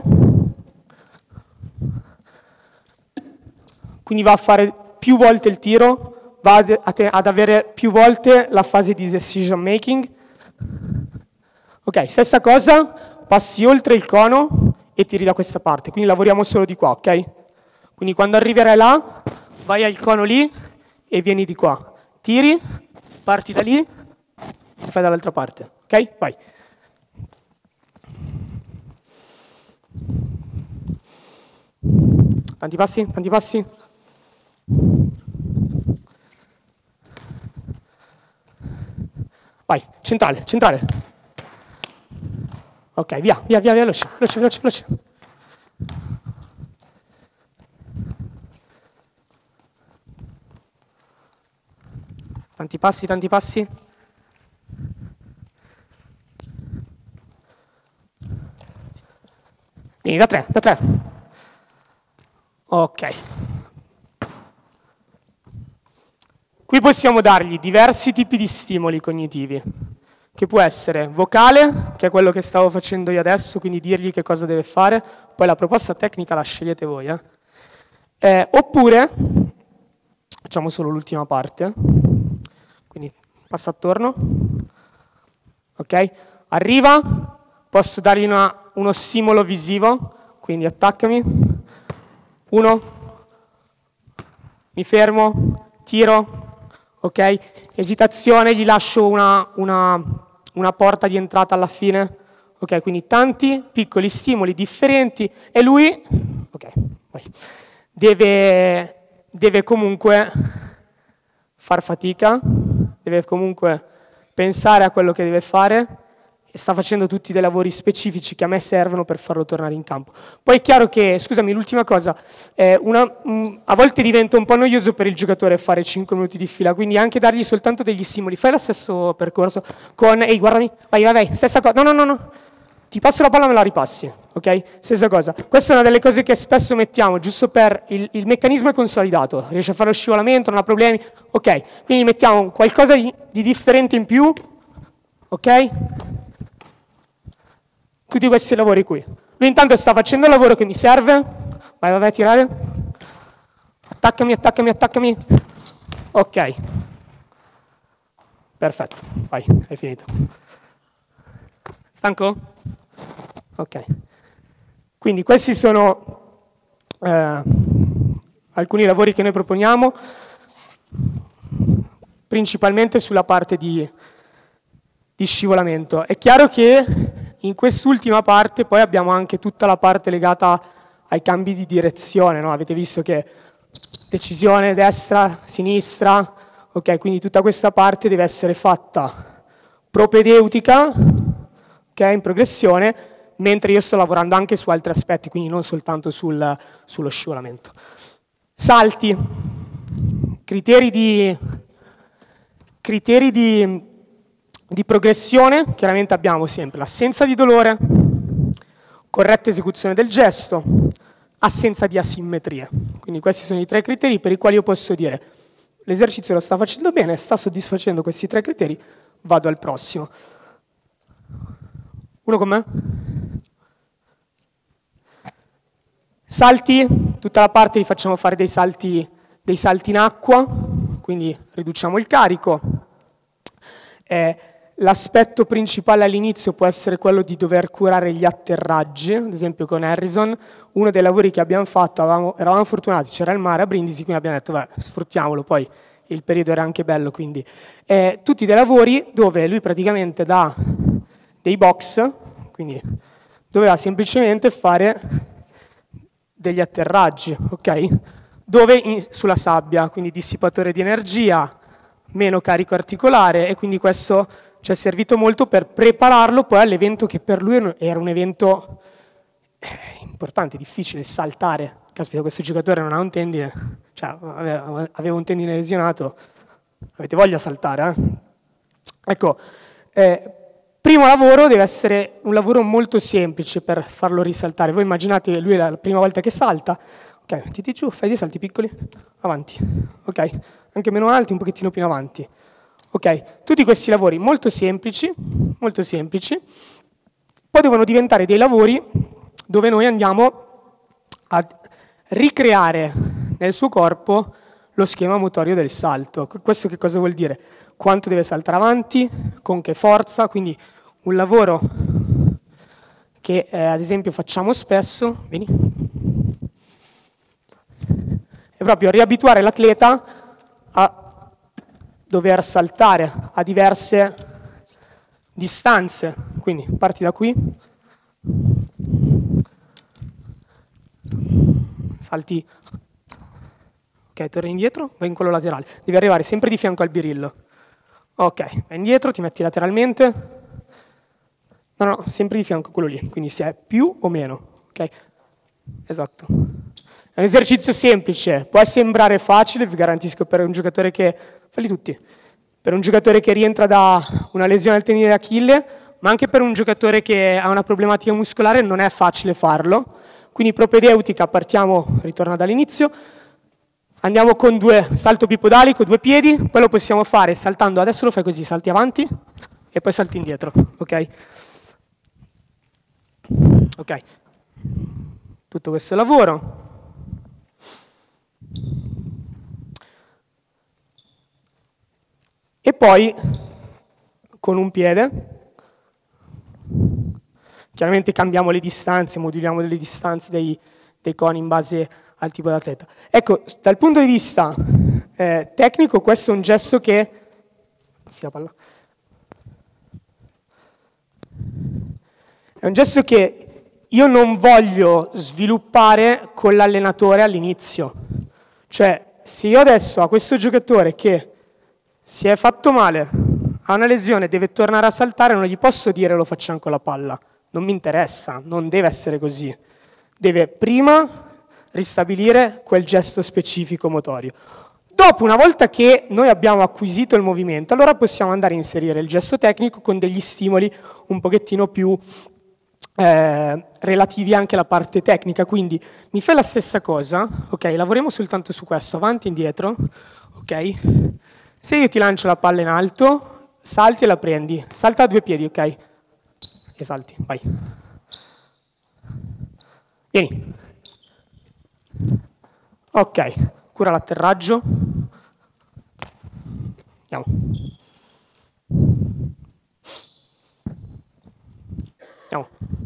Quindi va a fare più volte il tiro, va ad avere più volte la fase di decision making. Ok, stessa cosa, passi oltre il cono e tiri da questa parte, quindi lavoriamo solo di qua, ok? Quindi quando arriverai là, vai al cono lì e vieni di qua. Tiri, parti da lì e fai dall'altra parte, ok? Vai. Tanti passi, tanti passi. Vai, centrale, centrale. Ok, via, via, via, veloce, veloce, veloce, veloce. Tanti passi, tanti passi. Vieni, da 3, da 3. Ok. Qui possiamo dargli diversi tipi di stimoli cognitivi, che può essere vocale, che è quello che stavo facendo io adesso, quindi dirgli che cosa deve fare, poi la proposta tecnica la scegliete voi. Oppure, facciamo solo l'ultima parte, quindi passa attorno, ok? Arriva, posso dargli uno stimolo visivo, quindi attaccami, 1, mi fermo, tiro, ok? Esitazione, gli lascio una porta di entrata alla fine, ok? Quindi tanti piccoli stimoli differenti e lui, ok, vai, deve comunque far fatica, deve comunque pensare a quello che deve fare e sta facendo tutti dei lavori specifici che a me servono per farlo tornare in campo. Poi è chiaro che, scusami, l'ultima cosa, a volte diventa un po' noioso per il giocatore fare 5 minuti di fila, quindi anche dargli soltanto degli stimoli. Fai lo stesso percorso con, ehi, guardami, vai, vai, vai, stessa cosa, no, ti passo la palla e me la ripassi, ok? Stessa cosa. Questa è una delle cose che spesso mettiamo, giusto per il meccanismo è consolidato, riesce a fare lo scivolamento, non ha problemi, ok? Quindi mettiamo qualcosa di differente in più, ok? Tutti questi lavori qui. Lui intanto sta facendo il lavoro che mi serve. Vai, vai, tirare. Attaccami, attaccami, attaccami. Ok. Perfetto. Vai, hai finito. Stanco? Ok. Quindi questi sono alcuni lavori che noi proponiamo, principalmente sulla parte di scivolamento. È chiaro che in quest'ultima parte poi abbiamo anche tutta la parte legata ai cambi di direzione, no? Avete visto che decisione destra, sinistra, ok? Quindi tutta questa parte deve essere fatta propedeutica, ok? In progressione, mentre io sto lavorando anche su altri aspetti, quindi non soltanto sullo scivolamento. Salti, criteri di progressione, chiaramente abbiamo sempre l'assenza di dolore, corretta esecuzione del gesto, assenza di asimmetrie. Quindi questi sono i 3 criteri per i quali io posso dire l'esercizio lo sta facendo bene, sta soddisfacendo questi 3 criteri, vado al prossimo. Uno con me? Salti, tutta la parte li facciamo fare dei salti in acqua, quindi riduciamo il carico. L'aspetto principale all'inizio può essere quello di dover curare gli atterraggi, ad esempio con Harrison, uno dei lavori che abbiamo fatto, eravamo fortunati, c'era il mare a Brindisi, quindi abbiamo detto, sfruttiamolo, poi il periodo era anche bello, quindi. Tutti dei lavori dove lui praticamente dà dei box, quindi doveva semplicemente fare degli atterraggi, ok? Sulla sabbia, quindi dissipatore di energia, meno carico articolare, e quindi questo ci è servito molto per prepararlo poi all'evento che per lui era un evento importante, difficile, saltare. Caspita, questo giocatore non ha un tendine, cioè aveva un tendine lesionato, avete voglia di saltare, Ecco, primo lavoro deve essere un lavoro molto semplice per farlo risaltare. Voi immaginate lui la prima volta che salta, ok, mettiti giù, fai dei salti piccoli, avanti, ok, anche meno alti, un pochettino più in avanti. Ok, tutti questi lavori molto semplici, poi devono diventare dei lavori dove noi andiamo a ricreare nel suo corpo lo schema motorio del salto. Questo che cosa vuol dire? Quanto deve saltare avanti, con che forza, quindi un lavoro che ad esempio facciamo spesso, vieni, è proprio riabituare l'atleta a dover saltare a diverse distanze, quindi parti da qui, salti, ok, torni indietro, vai in quello laterale, devi arrivare sempre di fianco al birillo, ok, vai indietro, ti metti lateralmente, no, sempre di fianco a quello lì, quindi se è più o meno, ok, esatto. È un esercizio semplice, può sembrare facile, vi garantisco, per un giocatore che, falli tutti, per un giocatore che rientra da una lesione al tendine d'Achille, ma anche per un giocatore che ha una problematica muscolare non è facile farlo. Quindi propedeutica, partiamo, ritorno dall'inizio, andiamo con salto bipodali, con 2 piedi, poi lo possiamo fare saltando, adesso lo fai così, salti avanti e poi salti indietro, ok? Ok, tutto questo lavoro. E poi con un piede, chiaramente cambiamo le distanze, moduliamo le distanze dei coni in base al tipo di atleta. Ecco, dal punto di vista tecnico questo è un gesto che... Passi la palla. È un gesto che io non voglio sviluppare con l'allenatore all'inizio. Cioè, se io adesso a questo giocatore che si è fatto male, ha una lesione, deve tornare a saltare, non gli posso dire lo facciamo con la palla. Non mi interessa, non deve essere così. Deve prima ristabilire quel gesto specifico motorio. Dopo, una volta che noi abbiamo acquisito il movimento, allora possiamo andare a inserire il gesto tecnico con degli stimoli un pochettino più relativi anche alla parte tecnica. Quindi mi fai la stessa cosa, ok, lavoriamo soltanto su questo, avanti e indietro, ok? Se io ti lancio la palla in alto, salti e la prendi, salta a 2 piedi, ok? E salti, vai. Vieni. Ok, cura l'atterraggio. Andiamo. Andiamo.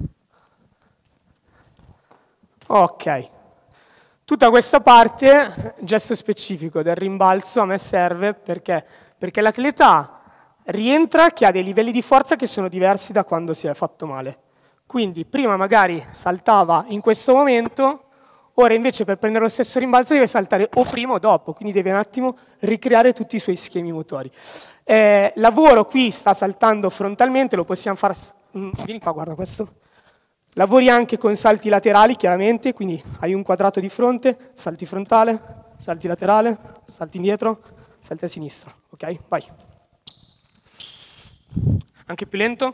Ok. Tutta questa parte, gesto specifico del rimbalzo, a me serve perché l'atleta rientra che ha dei livelli di forza che sono diversi da quando si è fatto male. Quindi prima magari saltava in questo momento, ora invece per prendere lo stesso rimbalzo deve saltare o prima o dopo, quindi deve un attimo ricreare tutti i suoi schemi motori. Lavoro qui, sta saltando frontalmente, lo possiamo fare... Vieni qua, guarda questo. Lavori anche con salti laterali, chiaramente, quindi hai un quadrato di fronte, salti frontale, salti laterale, salti indietro, salti a sinistra, ok? Vai. Anche più lento.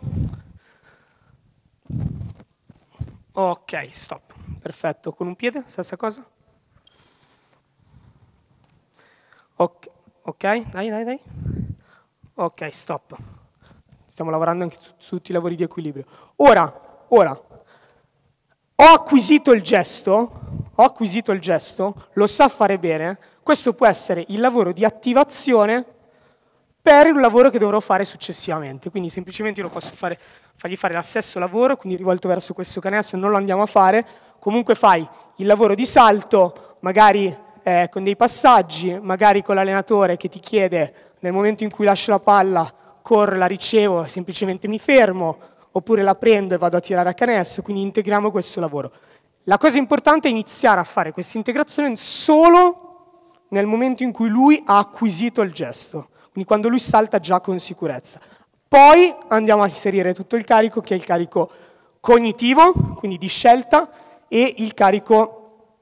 Ok, stop. Perfetto. Con un piede, stessa cosa. Ok. Ok, dai. Ok, stop. Stiamo lavorando anche su tutti i lavori di equilibrio. Ora, ho acquisito il gesto, lo sa fare bene, questo può essere il lavoro di attivazione per il lavoro che dovrò fare successivamente. Quindi semplicemente lo posso fargli fare lo stesso lavoro, quindi rivolto verso questo canestro non lo andiamo a fare, comunque fai il lavoro di salto, magari con dei passaggi, magari con l'allenatore che ti chiede nel momento in cui lascio la palla, corro, la ricevo, semplicemente mi fermo, oppure la prendo e vado a tirare a canestro, quindi integriamo questo lavoro. La cosa importante è iniziare a fare questa integrazione solo nel momento in cui lui ha acquisito il gesto, quindi quando lui salta già con sicurezza. Poi andiamo a inserire tutto il carico, che è il carico cognitivo, quindi di scelta, e il carico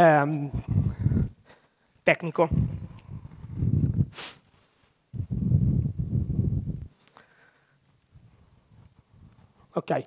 tecnico. Ok.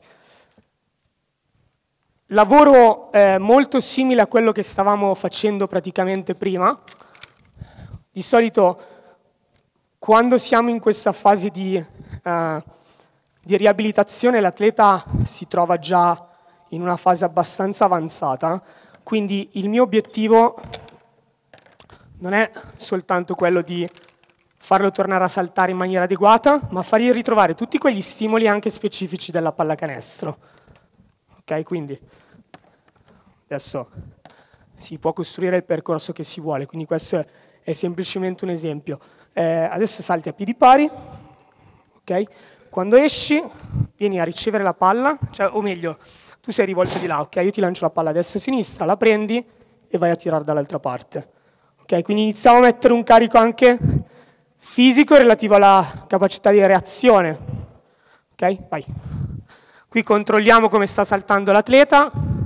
Lavoro molto simile a quello che stavamo facendo praticamente prima. Di solito quando siamo in questa fase di riabilitazione l'atleta si trova già in una fase abbastanza avanzata, quindi il mio obiettivo non è soltanto quello di farlo tornare a saltare in maniera adeguata, ma fargli ritrovare tutti quegli stimoli anche specifici della pallacanestro. Ok, quindi adesso si può costruire il percorso che si vuole, quindi questo è semplicemente un esempio. Adesso salti a piedi pari, ok? Quando esci vieni a ricevere la palla, cioè, o meglio, tu sei rivolto di là, ok? Io ti lancio la palla destra-sinistra, la prendi e vai a tirare dall'altra parte. Ok? Quindi iniziamo a mettere un carico anche fisico relativo alla capacità di reazione. Ok? Vai. Qui controlliamo come sta saltando l'atleta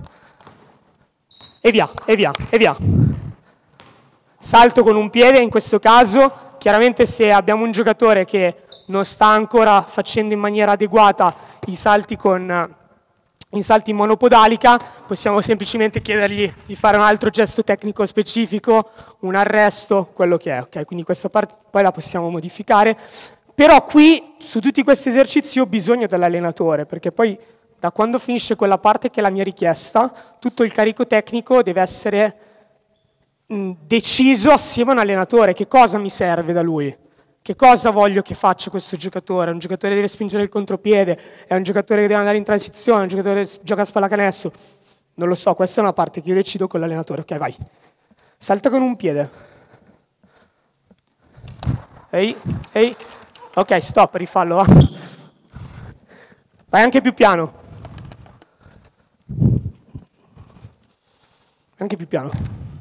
e via. Salto con un piede, in questo caso, chiaramente se abbiamo un giocatore che non sta ancora facendo in maniera adeguata i salti in monopodalica, possiamo semplicemente chiedergli di fare un altro gesto tecnico specifico, un arresto, quello che è, ok? Quindi questa parte poi la possiamo modificare, però qui su tutti questi esercizi ho bisogno dell'allenatore, perché poi da quando finisce quella parte che è la mia richiesta, tutto il carico tecnico deve essere deciso assieme a un allenatore. Che cosa mi serve da lui? Che cosa voglio che faccia questo giocatore? È un giocatore che deve spingere il contropiede, è un giocatore che deve andare in transizione, è un giocatore che gioca a spallacanestro. Non lo so, questa è una parte che io decido con l'allenatore. Ok, vai. Salta con un piede. Ehi. Ok, stop, rifallo, va. Vai anche più piano. Anche più piano.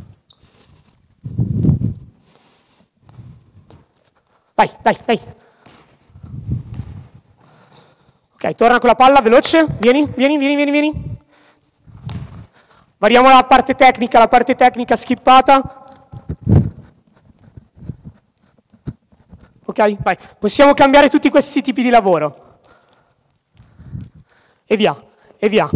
Vai. Ok, torna con la palla, veloce. Vieni. Variamo la parte tecnica skippata. Ok, vai. Possiamo cambiare tutti questi tipi di lavoro. E via.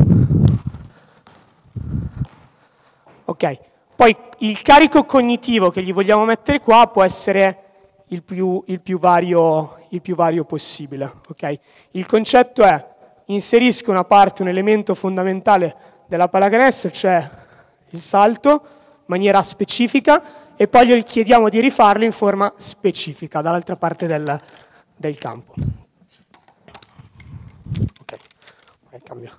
Ok, poi il carico cognitivo che gli vogliamo mettere qua può essere il più vario possibile. Okay? Il concetto è: inserisco una parte, un elemento fondamentale della pallacanestro, cioè il salto, in maniera specifica, e poi gli chiediamo di rifarlo in forma specifica dall'altra parte del campo. Ok, cambio.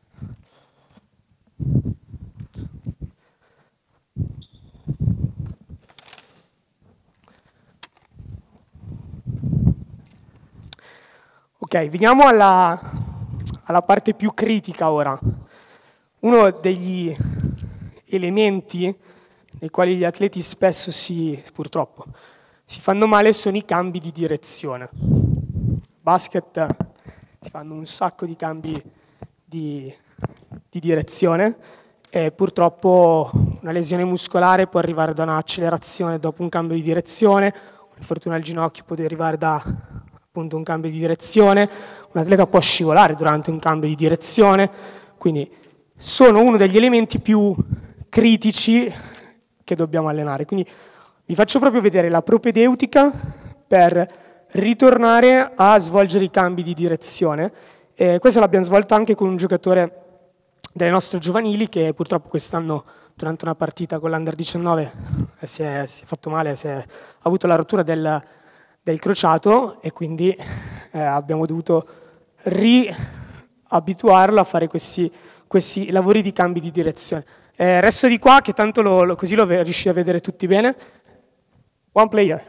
Ok, veniamo alla parte più critica ora. Uno degli elementi nei quali gli atleti spesso purtroppo si fanno male sono i cambi di direzione. Basket si fanno un sacco di cambi di direzione e purtroppo una lesione muscolare può arrivare da un'accelerazione dopo un cambio di direzione, un'infortunio al ginocchio può derivare da appunto un cambio di direzione, un atleta può scivolare durante un cambio di direzione, quindi sono uno degli elementi più critici che dobbiamo allenare. Quindi Vi faccio proprio vedere la propedeutica per ritornare a svolgere i cambi di direzione. Questa l'abbiamo svolta anche con un giocatore delle nostre giovanili che purtroppo quest'anno durante una partita con l'Under 19 si è fatto male, ha avuto la rottura del crociato e quindi abbiamo dovuto riabituarlo a fare questi lavori di cambi di direzione. Resto di qua che tanto così lo riuscite a vedere tutti bene. One player.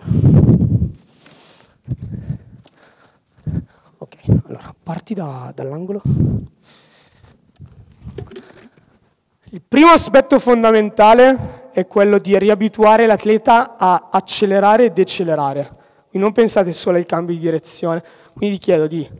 Ok, allora parti dall'angolo. Il primo aspetto fondamentale è quello di riabituare l'atleta a accelerare e decelerare. Quindi non pensate solo ai cambi di direzione. Quindi ti chiedo di,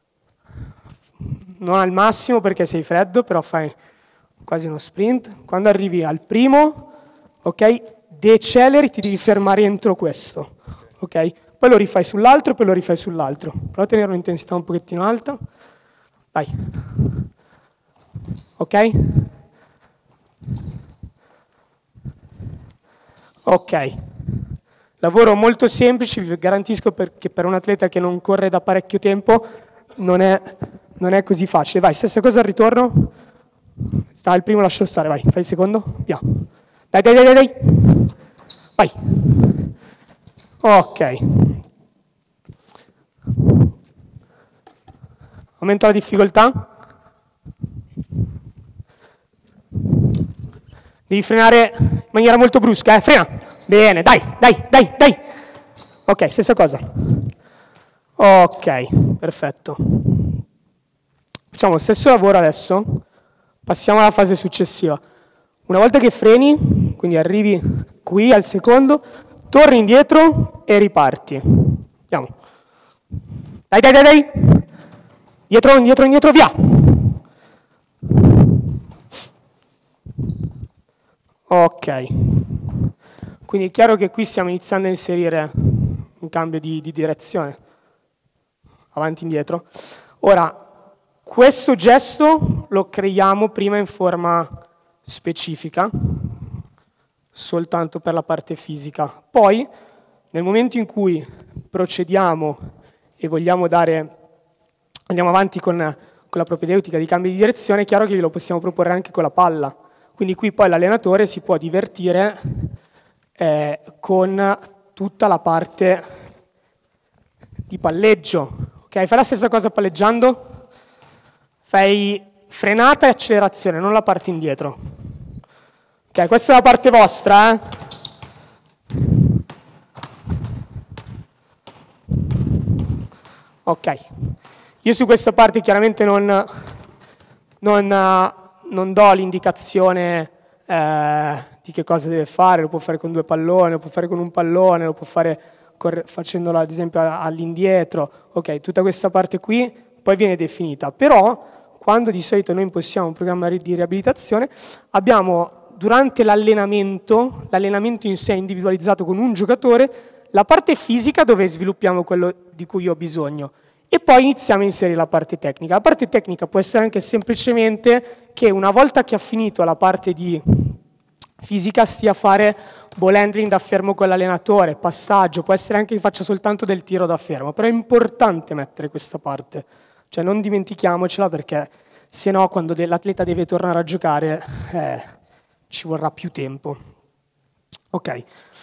non al massimo perché sei freddo, però fai quasi uno sprint. Quando arrivi al primo, ok, deceleri, ti devi fermare entro questo, ok? Poi lo rifai sull'altro e poi lo rifai sull'altro. Prova a tenere un'intensità un pochettino alta. Vai. Ok? Ok. Lavoro molto semplice, vi garantisco che per un atleta che non corre da parecchio tempo non è così facile. Vai, stessa cosa al ritorno. Il primo lascialo stare, vai, fai il secondo, via. Dai. Vai. Ok. Aumento la difficoltà. Devi frenare in maniera molto brusca, frena. Bene, dai. Ok, stessa cosa. Ok, perfetto. Facciamo lo stesso lavoro adesso. Passiamo alla fase successiva. Una volta che freni, quindi arrivi qui al secondo, torni indietro e riparti. Andiamo. Dai. Indietro, via. Ok. Quindi è chiaro che qui stiamo iniziando a inserire un cambio di direzione. Avanti e indietro. Ora, questo gesto lo creiamo prima in forma specifica, soltanto per la parte fisica. Poi, nel momento in cui procediamo e andiamo avanti con la propedeutica di cambio di direzione, è chiaro che lo possiamo proporre anche con la palla. Quindi qui poi l'allenatore si può divertire con tutta la parte di palleggio. Ok, fai la stessa cosa palleggiando, fai frenata e accelerazione, non la parte indietro. Ok, questa è la parte vostra, Ok, io su questa parte chiaramente non do l'indicazione di che cosa deve fare, lo può fare con 2 palloni, lo può fare con un pallone, lo può fare facendolo ad esempio all'indietro, ok, tutta questa parte qui poi viene definita, però quando di solito noi impostiamo un programma di riabilitazione abbiamo durante l'allenamento in sé individualizzato con un giocatore, la parte fisica dove sviluppiamo quello di cui ho bisogno e poi iniziamo a inserire la parte tecnica. La parte tecnica può essere anche semplicemente che una volta che ha finito la parte di fisica stia a fare ball handling da fermo con l'allenatore, passaggio, può essere anche che faccia soltanto del tiro da fermo, però è importante mettere questa parte, cioè non dimentichiamocela perché se no quando l'atleta deve tornare a giocare ci vorrà più tempo. Ok.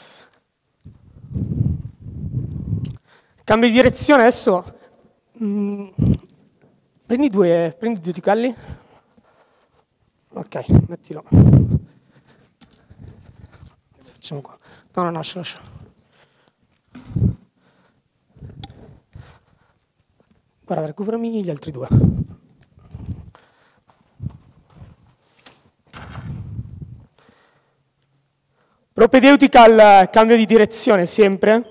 Cambio di direzione adesso. Prendi due di quelli. Ok, mettilo. Facciamo qua. No, lascia. Guarda, recuperami gli altri 2. Propedeutica al cambio di direzione sempre.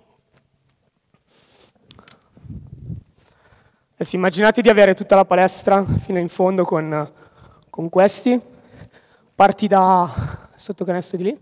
Adesso immaginate di avere tutta la palestra fino in fondo con questi. Parti da sotto canestro di lì.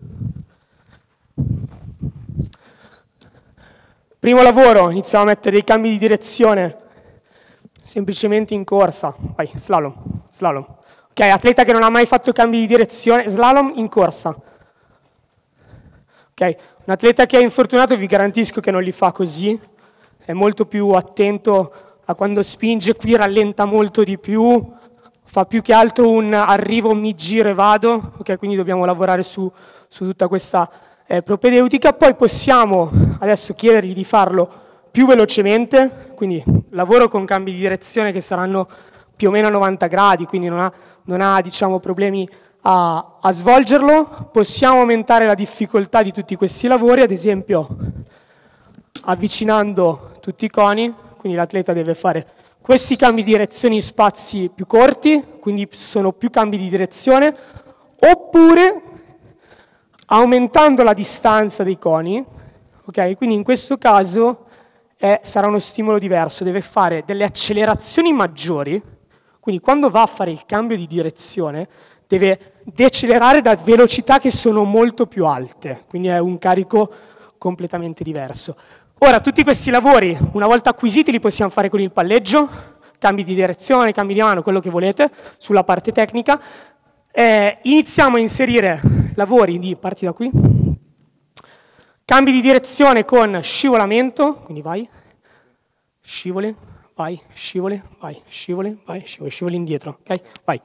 Primo lavoro, iniziamo a mettere dei cambi di direzione semplicemente in corsa. Vai, slalom. Ok, atleta che non ha mai fatto cambi di direzione, slalom in corsa. Ok, Un atleta che è infortunato vi garantisco che non li fa così, è molto più attento a quando spinge, qui rallenta molto di più, fa più che altro un arrivo, mi giro e vado, ok? Quindi dobbiamo lavorare su tutta questa propedeutica. Poi possiamo adesso chiedergli di farlo più velocemente, quindi lavoro con cambi di direzione che saranno più o meno a 90 gradi, quindi non ha diciamo, problemi a svolgerlo. Possiamo aumentare la difficoltà di tutti questi lavori, ad esempio avvicinando tutti i coni, quindi l'atleta deve fare questi cambi di direzione in spazi più corti, quindi sono più cambi di direzione, oppure aumentando la distanza dei coni, ok? Quindi in questo caso sarà uno stimolo diverso, deve fare delle accelerazioni maggiori, quindi quando va a fare il cambio di direzione deve decelerare da velocità che sono molto più alte, quindi è un carico completamente diverso. Ora, tutti questi lavori, una volta acquisiti, li possiamo fare con il palleggio, cambi di direzione, cambi di mano, quello che volete, sulla parte tecnica. Iniziamo a inserire lavori di, parti da qui, cambi di direzione con scivolamento, quindi vai, scivoli, vai, scivoli, vai, scivoli, vai, scivoli, scivoli indietro, ok? Vai.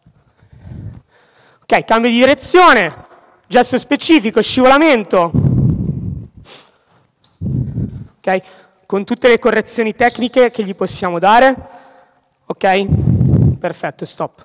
Ok, cambio di direzione, gesto specifico, scivolamento, ok? Con tutte le correzioni tecniche che gli possiamo dare, ok? Perfetto, stop.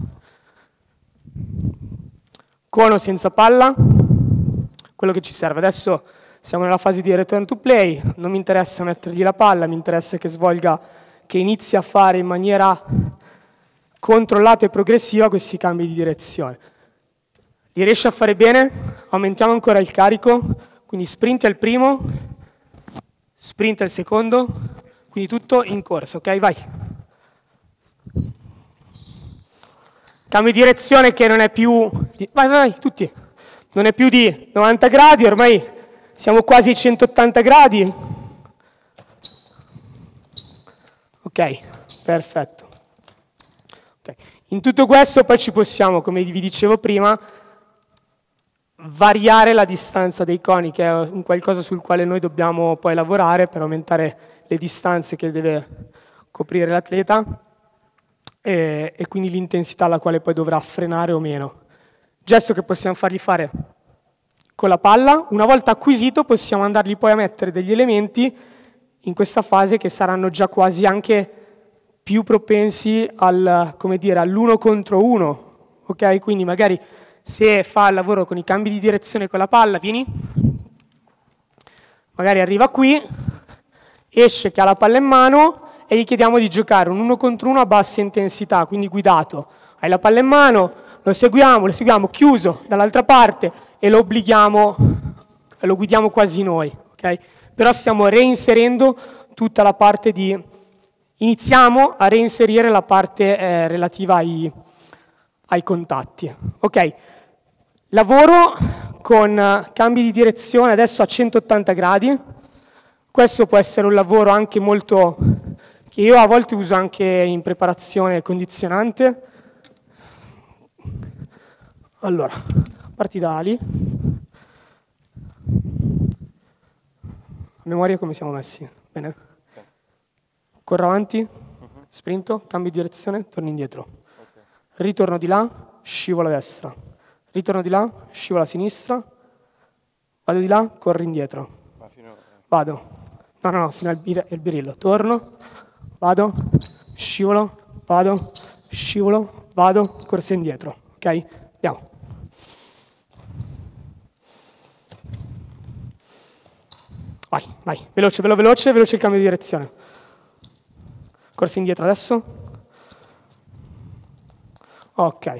Con o senza palla, quello che ci serve. Adesso siamo nella fase di return to play, non mi interessa mettergli la palla, mi interessa che svolga, che inizi a fare in maniera controllata e progressiva questi cambi di direzione. Li riesce a fare bene? Aumentiamo ancora il carico, quindi sprint è il primo, sprint è il secondo, quindi tutto in corsa, ok? Vai. Cambio di direzione che non è più, vai, tutti, non è più di 90 gradi, ormai siamo quasi ai 180 gradi. Ok, perfetto. Okay. In tutto questo poi ci possiamo, come vi dicevo prima, variare la distanza dei coni, che è un qualcosa sul quale noi dobbiamo poi lavorare per aumentare le distanze che deve coprire l'atleta e quindi l'intensità alla quale poi dovrà frenare o meno. Gesto che possiamo fargli fare con la palla, una volta acquisito possiamo andargli poi a mettere degli elementi in questa fase che saranno già quasi anche più propensi all'uno contro uno, ok? Quindi magari se fa il lavoro con i cambi di direzione con la palla, vieni, magari arriva qui, esce che ha la palla in mano e gli chiediamo di giocare un 1 contro 1 a bassa intensità, quindi guidato. Hai la palla in mano, lo seguiamo chiuso dall'altra parte e lo obblighiamo, lo guidiamo quasi noi, ok? Però stiamo reinserendo tutta la parte di, iniziamo a reinserire la parte relativa ai contatti, ok? Lavoro con cambi di direzione adesso a 180 gradi, questo può essere un lavoro anche molto, che io a volte uso anche in preparazione condizionante. Allora, parti da Ali. A memoria come siamo messi? Bene? Corro avanti, sprinto, cambio di direzione, torno indietro. Ritorno di là, scivolo a destra. Ritorno di là, scivolo a sinistra. Vado di là, corro indietro. Vado. No, fino al birillo. Torno, vado, scivolo, vado, scivolo, vado, corsa indietro. Ok? Andiamo. Vai, veloce il cambio di direzione. Corsa indietro adesso. Ok.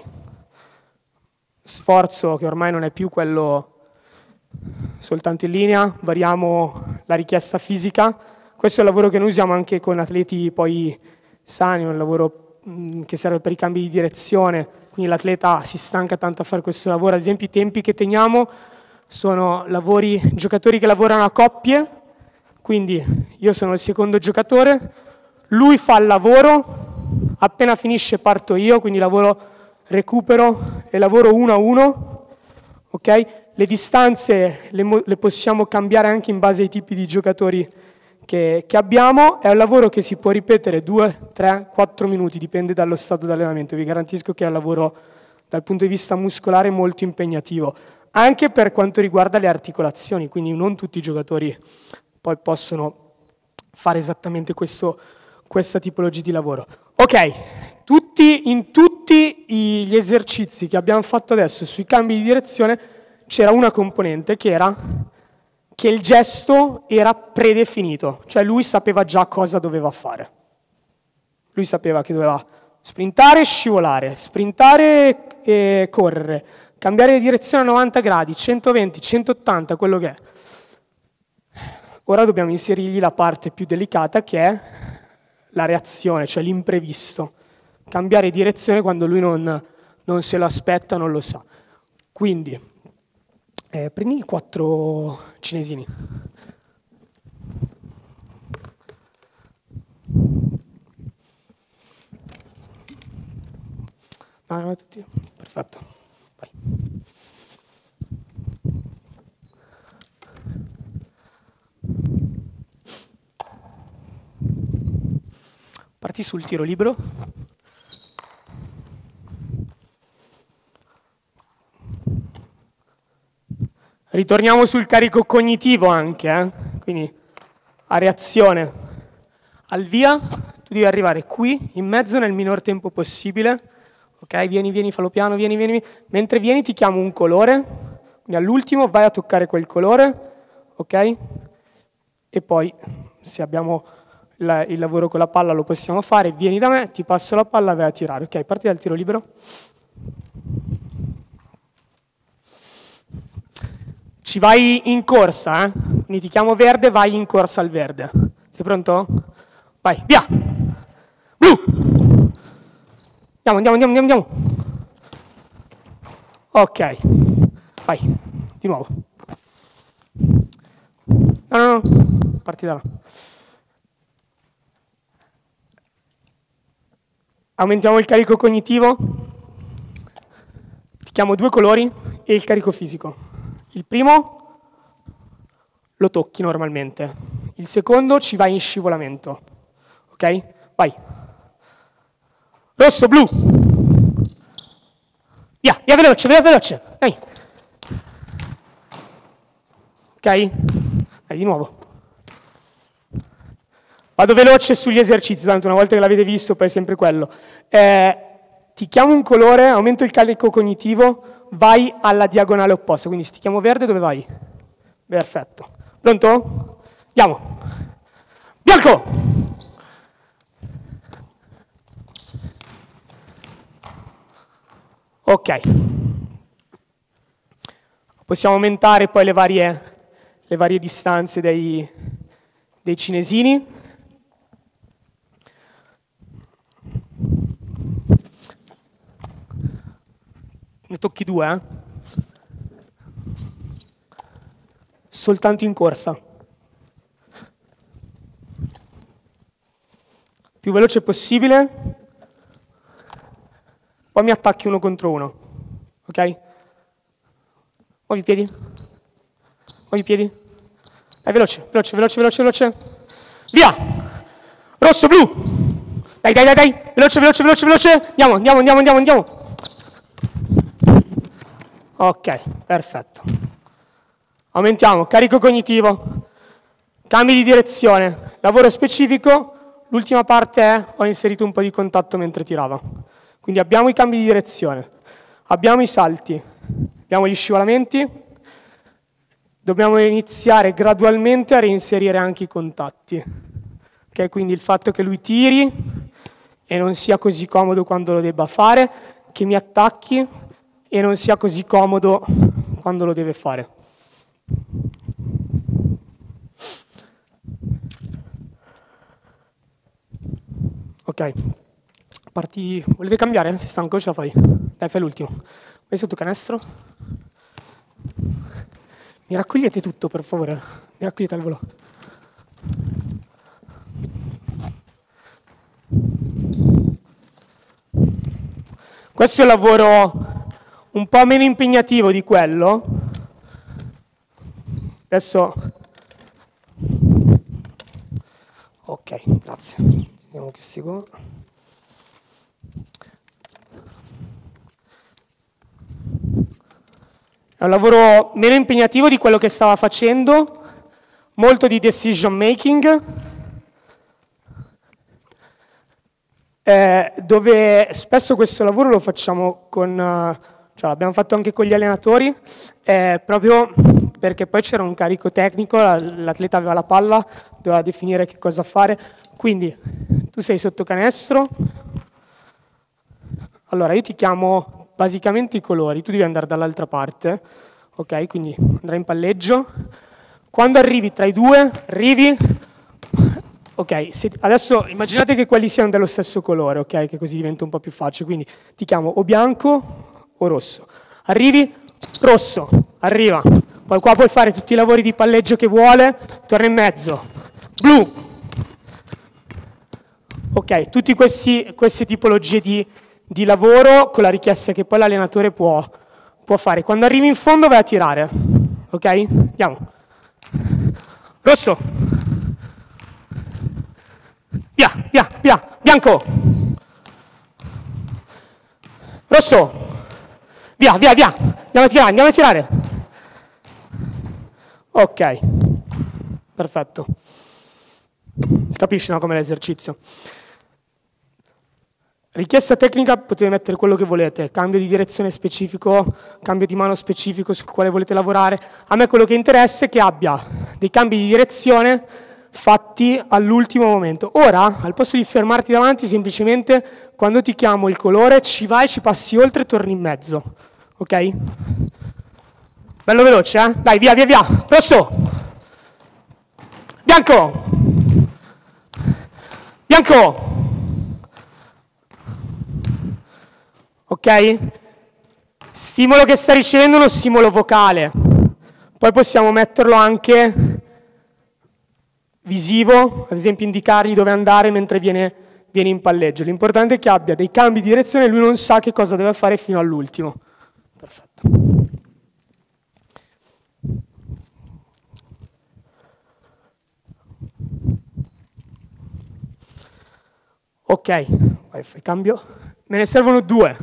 Sforzo che ormai non è più quello soltanto in linea, variamo la richiesta fisica. Questo è un lavoro che noi usiamo anche con atleti poi sani, un lavoro che serve per i cambi di direzione, quindi l'atleta si stanca tanto a fare questo lavoro. Ad esempio i tempi che teniamo sono giocatori che lavorano a coppie, quindi io sono il secondo giocatore, lui fa il lavoro, appena finisce parto io, quindi recupero e lavoro 1 a 1, ok? le distanze le possiamo cambiare anche in base ai tipi di giocatori che abbiamo. È un lavoro che si può ripetere 2, 3, 4 minuti, dipende dallo stato di allenamento. Vi garantisco che è un lavoro dal punto di vista muscolare molto impegnativo, anche per quanto riguarda le articolazioni, quindi non tutti i giocatori poi possono fare esattamente questa tipologia di lavoro. Ok, in tutti gli esercizi che abbiamo fatto adesso sui cambi di direzione c'era una componente che era che il gesto era predefinito, cioè lui sapeva già cosa doveva fare. Lui sapeva che doveva sprintare e scivolare, sprintare e correre, cambiare direzione a 90 gradi, 120, 180, quello che è. Ora dobbiamo inserirgli la parte più delicata che è la reazione, cioè l'imprevisto. Cambiare direzione quando lui non se lo aspetta, non lo sa. Quindi, prendi i 4 cinesini. No, tutti. Perfetto. Vai. Parti sul tiro libero. Ritorniamo sul carico cognitivo anche, quindi a reazione. Al via, tu devi arrivare qui, in mezzo, nel minor tempo possibile. Ok, vieni, fallo piano, vieni. Mentre vieni ti chiamo un colore, quindi all'ultimo vai a toccare quel colore, ok? E poi, se abbiamo il lavoro con la palla lo possiamo fare, vieni da me, ti passo la palla, vai a tirare. Ok, parti dal tiro libero. Ci vai in corsa, quindi ti chiamo verde, vai in corsa al verde. Sei pronto? Vai, via! Blu! Andiamo. Ok, vai, di nuovo. No, parti da là. Aumentiamo il carico cognitivo. Ti chiamo 2 colori e il carico fisico. Il primo lo tocchi normalmente, il secondo ci vai in scivolamento, ok? Vai. Rosso, blu. Via, veloce, dai. Ok? Dai, di nuovo. Vado veloce sugli esercizi, tanto una volta che l'avete visto poi è sempre quello. Ti chiamo un colore, aumento il carico cognitivo, vai alla diagonale opposta, quindi se ti chiamo verde dove vai? Perfetto. Pronto? Andiamo. Bianco! Ok. Possiamo aumentare poi le varie distanze dei cinesini. Ne tocchi 2, soltanto in corsa. Più veloce possibile. Poi mi attacchi 1 contro 1. Ok? Muovi i piedi. Dai, veloce. Via! Rosso, blu! Dai. Veloce. Andiamo. Ok, perfetto. Aumentiamo, carico cognitivo, cambi di direzione, lavoro specifico, l'ultima parte è ho inserito un po' di contatto mentre tirava. Quindi abbiamo i cambi di direzione, abbiamo i salti, abbiamo gli scivolamenti, dobbiamo iniziare gradualmente a reinserire anche i contatti. Okay? Quindi il fatto che lui tiri e non sia così comodo quando lo debba fare, che mi attacchi e non sia così comodo quando lo deve fare. Ok, volete cambiare? Sei stanco? Ce la fai? Dai, fai l'ultimo. Vai sotto canestro. Mi raccogliete tutto, per favore. Mi raccogliete al volo. Questo è un lavoro un po' meno impegnativo di quello, Adesso... Ok, grazie. Vediamo che seguo. È un lavoro meno impegnativo di quello che stava facendo, molto di decision making, dove spesso questo lavoro lo facciamo con, cioè l'abbiamo fatto anche con gli allenatori, proprio perché poi c'era un carico tecnico, l'atleta aveva la palla, doveva definire che cosa fare, quindi tu sei sotto canestro, allora io ti chiamo basicamente i colori, tu devi andare dall'altra parte, ok? Quindi andrai in palleggio, quando arrivi tra i due, arrivi, ok, adesso immaginate che quelli siano dello stesso colore, ok? Che così diventa un po' più facile, quindi ti chiamo o bianco o rosso, arrivi, rosso, arriva, poi qua puoi fare tutti i lavori di palleggio che vuole, torna in mezzo, blu, ok, tutte queste tipologie di lavoro con la richiesta che poi l'allenatore può fare. Quando arrivi in fondo vai a tirare, ok? Andiamo. Rosso. Via, via, via. Bianco. Rosso. Via, via, via. Andiamo a tirare, andiamo a tirare. Ok. Perfetto. Si capisce, no, come l'esercizio. Richiesta tecnica potete mettere quello che volete, cambio di direzione specifico, cambio di mano specifico sul quale volete lavorare. A me quello che interessa è che abbia dei cambi di direzione fatti all'ultimo momento. Ora, al posto di fermarti davanti, semplicemente quando ti chiamo il colore ci vai, ci passi oltre e torni in mezzo. Ok? Bello veloce, eh? Dai, via, via, via. Rosso. Bianco. Bianco. Ok? Stimolo che sta ricevendo uno stimolo vocale. Poi possiamo metterlo anche visivo, ad esempio indicargli dove andare mentre viene in palleggio. L'importante è che abbia dei cambi di direzione e lui non sa che cosa deve fare fino all'ultimo. Perfetto. Ok, wifi cambio. Me ne servono due.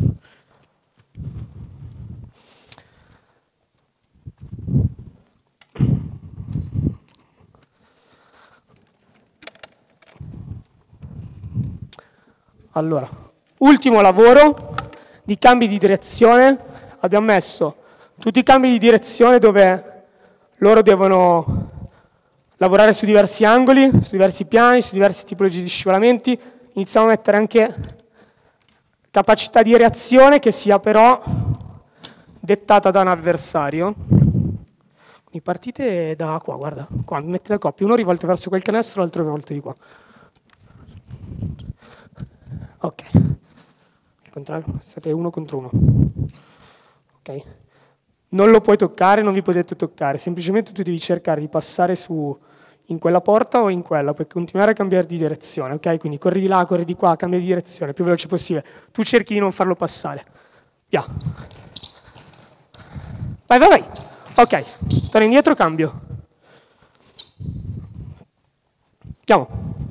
Allora, ultimo lavoro di cambi di direzione. Abbiamo messo tutti i cambi di direzione dove loro devono lavorare su diversi angoli, su diversi piani, su diverse tipologie di scivolamenti. Iniziamo a mettere anche capacità di reazione che sia però dettata da un avversario. Quindi partite da qua, guarda, qua mettete a coppia, uno rivolto verso quel canestro, l'altro rivolto di qua. Ok, il contrario, siete uno contro uno. Ok, non lo puoi toccare, non vi potete toccare, semplicemente tu devi cercare di passare su in quella porta o in quella, puoi continuare a cambiare di direzione, ok? Quindi corri di là, corri di qua, cambia di direzione, il più veloce possibile. Tu cerchi di non farlo passare. Via. Vai, vai, vai. Ok, torna indietro, cambio. Andiamo.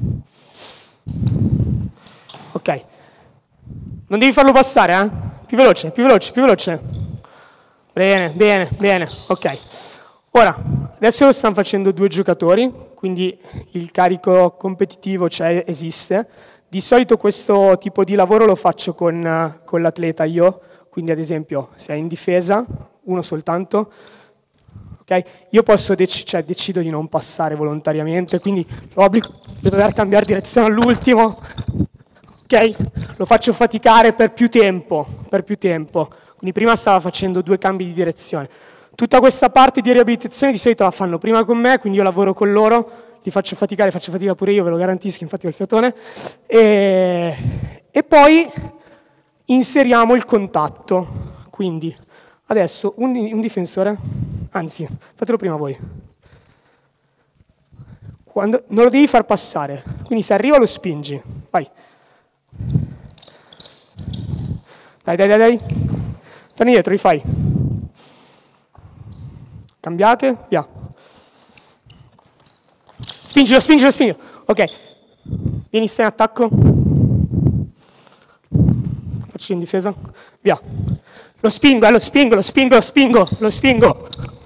Ok. Non devi farlo passare, eh? Più veloce, più veloce, più veloce. Bene, bene, bene. Ok. Ora, adesso lo stanno facendo due giocatori, quindi il carico competitivo esiste. Di solito questo tipo di lavoro lo faccio con l'atleta io, quindi ad esempio se è in difesa, uno soltanto, okay? Io posso decido di non passare volontariamente, quindi l'obbligo di dover cambiare direzione all'ultimo, ok? Lo faccio faticare per più tempo, quindi prima stava facendo due cambi di direzione. Tutta questa parte di riabilitazione di solito la fanno prima con me, quindi io lavoro con loro, li faccio fatica pure io, ve lo garantisco, infatti ho il fiatone, e poi inseriamo il contatto. Quindi adesso un difensore, anzi, fatelo prima voi. Non lo devi far passare, quindi se arriva lo spingi, vai. Dai, dai, dai, dai. Torni dietro, rifai. Cambiate, via. Spingilo, spingilo, spingilo. Ok. Vieni, stai in attacco. Faccio in difesa. Via. Lo spingo, lo spingo, lo spingo, lo spingo, lo spingo.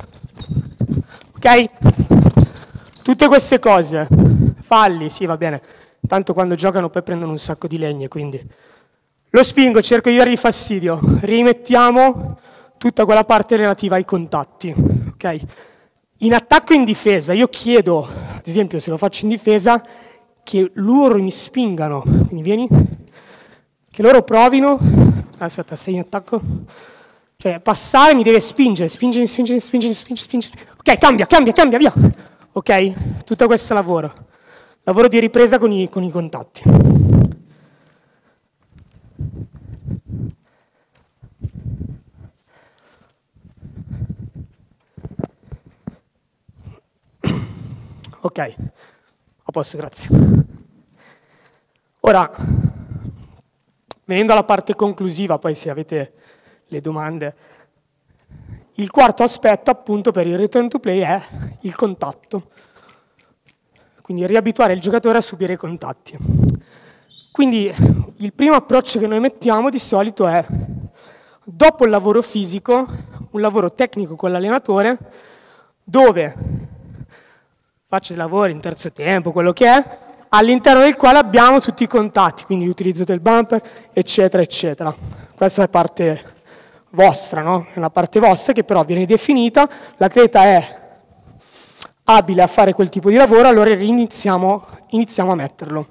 Ok? Tutte queste cose. Falli, sì, va bene. Tanto quando giocano poi prendono un sacco di legne, quindi. Lo spingo, cerco di dargli fastidio. Rimettiamo tutta quella parte relativa ai contatti. Ok? In attacco e in difesa, io chiedo, ad esempio se lo faccio in difesa, che loro mi spingano. Quindi vieni. Che loro provino. Aspetta, sei in attacco? Cioè, passare mi deve spingere, spingere, spingere, spingere, spingere, spingere. Ok, cambia, cambia, cambia, via. Ok? Tutto questo lavoro. Lavoro di ripresa con i contatti. Ok, a posto, grazie. Ora, venendo alla parte conclusiva, poi se avete le domande, il quarto aspetto appunto per il return to play è il contatto. Quindi riabituare il giocatore a subire i contatti. Quindi il primo approccio che noi mettiamo di solito è, dopo il lavoro fisico, un lavoro tecnico con l'allenatore, dove faccio i lavori in terzo tempo, quello che è, all'interno del quale abbiamo tutti i contatti, quindi l'utilizzo del bumper, eccetera, eccetera. Questa è parte vostra, no? È una parte vostra che però viene definita, l'atleta è abile a fare quel tipo di lavoro, allora iniziamo a metterlo.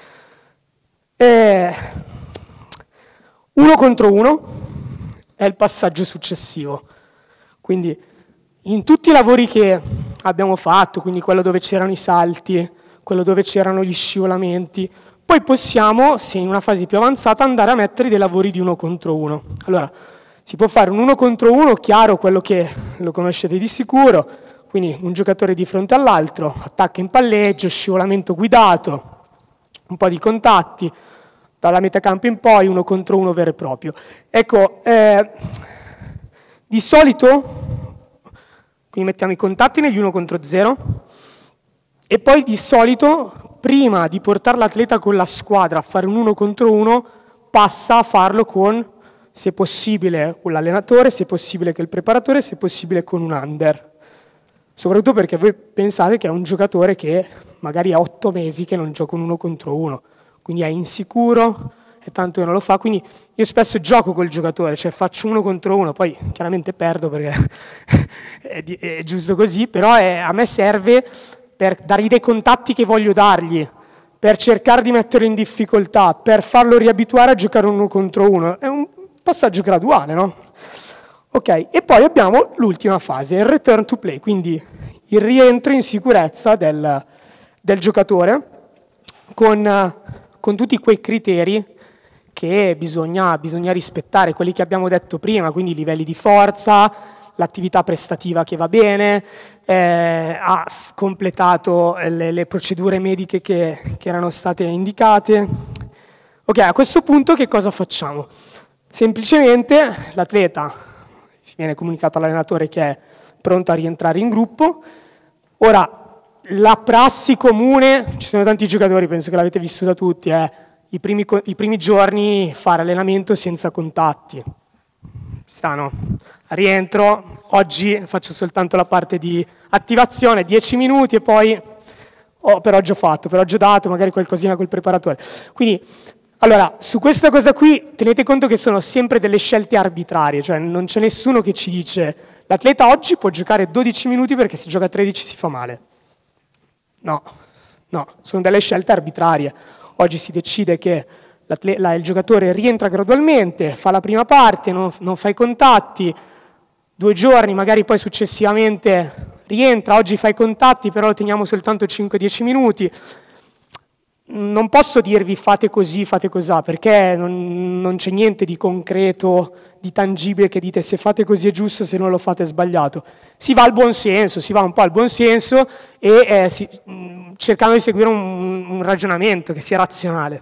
1 contro 1 è il passaggio successivo. Quindi in tutti i lavori che abbiamo fatto, quindi quello dove c'erano i salti, quello dove c'erano gli scivolamenti, poi possiamo, se in una fase più avanzata, andare a mettere dei lavori di 1 contro 1. Allora, si può fare un 1 contro 1, chiaro, quello che lo conoscete di sicuro, quindi un giocatore di fronte all'altro, attacco in palleggio, scivolamento guidato, un po' di contatti, dalla metacampo in poi 1 contro 1 vero e proprio. Ecco, di solito, quindi mettiamo i contatti negli 1 contro 0, e poi di solito, prima di portare l'atleta con la squadra a fare un 1 contro 1, passa a farlo con, se possibile, l'allenatore, se possibile che il preparatore, se possibile con un under. Soprattutto perché voi pensate che è un giocatore che magari ha 8 mesi che non gioca un 1 contro 1, quindi è insicuro, è tanto che non lo fa, quindi io spesso gioco col giocatore, cioè faccio 1 contro 1, poi chiaramente perdo perché è giusto così, però a me serve per dargli dei contatti che voglio dargli, per cercare di metterlo in difficoltà, per farlo riabituare a giocare 1 contro 1. È un passaggio graduale, no? Ok, e poi abbiamo l'ultima fase, il return to play, quindi il rientro in sicurezza del giocatore con tutti quei criteri che bisogna rispettare, quelli che abbiamo detto prima, quindi i livelli di forza, l'attività prestativa che va bene, ha completato le procedure mediche che erano state indicate. Ok, a questo punto che cosa facciamo? Semplicemente l'atleta si viene comunicato all'allenatore che è pronto a rientrare in gruppo. Ora, la prassi comune, ci sono tanti giocatori, penso che l'avete vissuta tutti, è i primi giorni fare allenamento senza contatti. Stanno, rientro, oggi faccio soltanto la parte di attivazione, 10 minuti e poi per oggi ho fatto, per oggi ho dato magari qualcosina col preparatore. Quindi, allora, su questa cosa qui tenete conto che sono sempre delle scelte arbitrarie, cioè non c'è nessuno che ci dice l'atleta oggi può giocare 12 minuti perché se gioca 13 si fa male. No, sono delle scelte arbitrarie. Oggi si decide che il giocatore rientra gradualmente, fa la prima parte, non fa i contatti, 2 giorni, magari poi successivamente rientra, oggi fa i contatti, però lo teniamo soltanto 5-10 minuti. Non posso dirvi fate così, fate cosà, perché non c'è niente di concreto, di tangibile che dite se fate così è giusto, se non lo fate è sbagliato. Si va al buon senso, si va un po' al buon senso e cercando di seguire un ragionamento che sia razionale.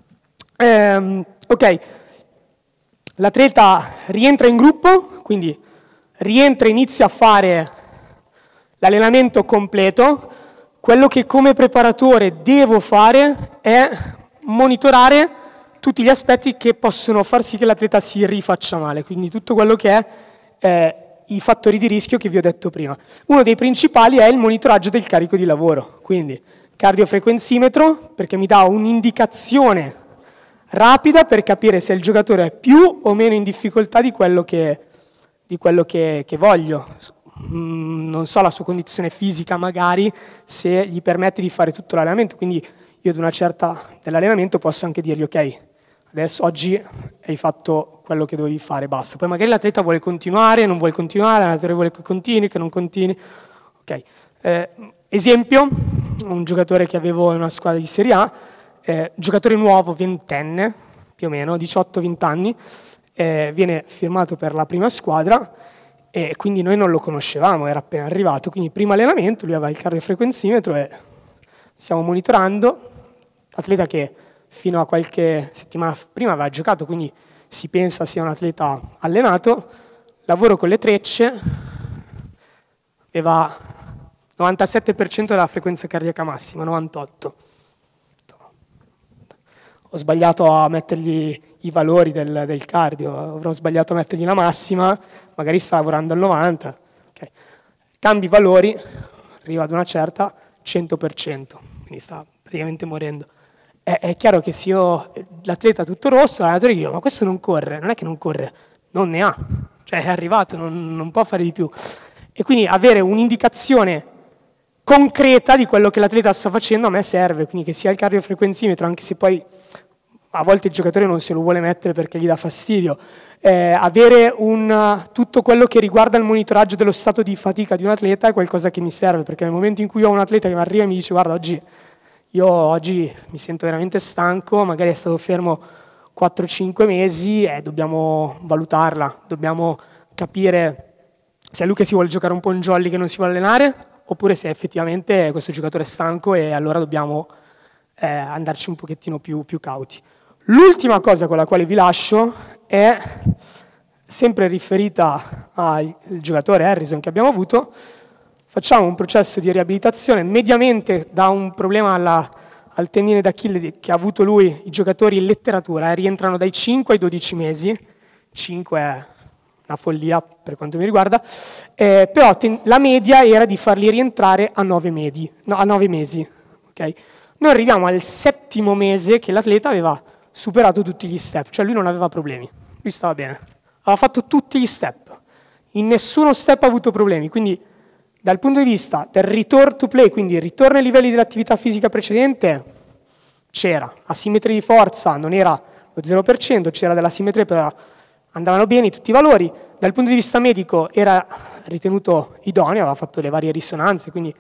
Ok, l'atleta rientra in gruppo, quindi rientra e inizia a fare l'allenamento completo, quello che come preparatore devo fare è monitorare tutti gli aspetti che possono far sì che l'atleta si rifaccia male, quindi tutto quello che è i fattori di rischio che vi ho detto prima. Uno dei principali è il monitoraggio del carico di lavoro, quindi cardiofrequenzimetro, perché mi dà un'indicazione rapida per capire se il giocatore è più o meno in difficoltà di quello che voglio. Non so la sua condizione fisica magari, se gli permette di fare tutto l'allenamento, quindi io ad una certa dell'allenamento posso anche dirgli ok, adesso oggi hai fatto quello che dovevi fare, basta. Poi magari l'atleta vuole continuare, non vuole continuare, l'allenatore vuole che continui, che non continui. Ok. Esempio, un giocatore che avevo in una squadra di Serie A, giocatore nuovo, ventenne, più o meno, 18-20 anni, viene firmato per la prima squadra e quindi noi non lo conoscevamo, era appena arrivato, quindi primo allenamento, lui aveva il cardiofrequenzimetro e stiamo monitorando, atleta che fino a qualche settimana prima aveva giocato, quindi si pensa sia un atleta allenato, lavoro con le trecce, aveva 97% della frequenza cardiaca massima, 98%. Ho sbagliato a mettergli i valori del cardio, avrò sbagliato a mettergli la massima, magari sta lavorando al 90%. Okay. Cambi i valori, arriva ad una certa, 100%, quindi sta praticamente morendo. È chiaro che se io, l'atleta tutto rosso, l'allenatore dice, ma questo non corre, non è che non corre, non ne ha, cioè è arrivato, non può fare di più. E quindi avere un'indicazione concreta di quello che l'atleta sta facendo a me serve, quindi che sia il cardiofrequenzimetro, anche se poi a volte il giocatore non se lo vuole mettere perché gli dà fastidio, avere tutto quello che riguarda il monitoraggio dello stato di fatica di un atleta è qualcosa che mi serve, perché nel momento in cui ho un atleta che mi arriva e mi dice guarda io oggi mi sento veramente stanco, magari è stato fermo 4-5 mesi e dobbiamo valutarla, dobbiamo capire se è lui che si vuole giocare un po' in jolly che non si vuole allenare oppure se effettivamente questo giocatore è stanco e allora dobbiamo andarci un pochettino più cauti. L'ultima cosa con la quale vi lascio è sempre riferita al giocatore Harrison che abbiamo avuto. Facciamo un processo di riabilitazione, mediamente da un problema al tendine d'Achille che ha avuto lui, i giocatori in letteratura rientrano dai 5 ai 12 mesi, 5 è una follia per quanto mi riguarda, però la media era di farli rientrare a 9 mesi. Okay? Noi arriviamo al 7° mese che l'atleta aveva superato tutti gli step, cioè lui non aveva problemi, lui stava bene, aveva fatto tutti gli step, in nessuno step ha avuto problemi, quindi dal punto di vista del return to play, quindi il ritorno ai livelli dell'attività fisica precedente, c'era asimmetria di forza, non era lo 0%, c'era della simmetria, però andavano bene tutti i valori. Dal punto di vista medico era ritenuto idoneo, aveva fatto le varie risonanze, quindi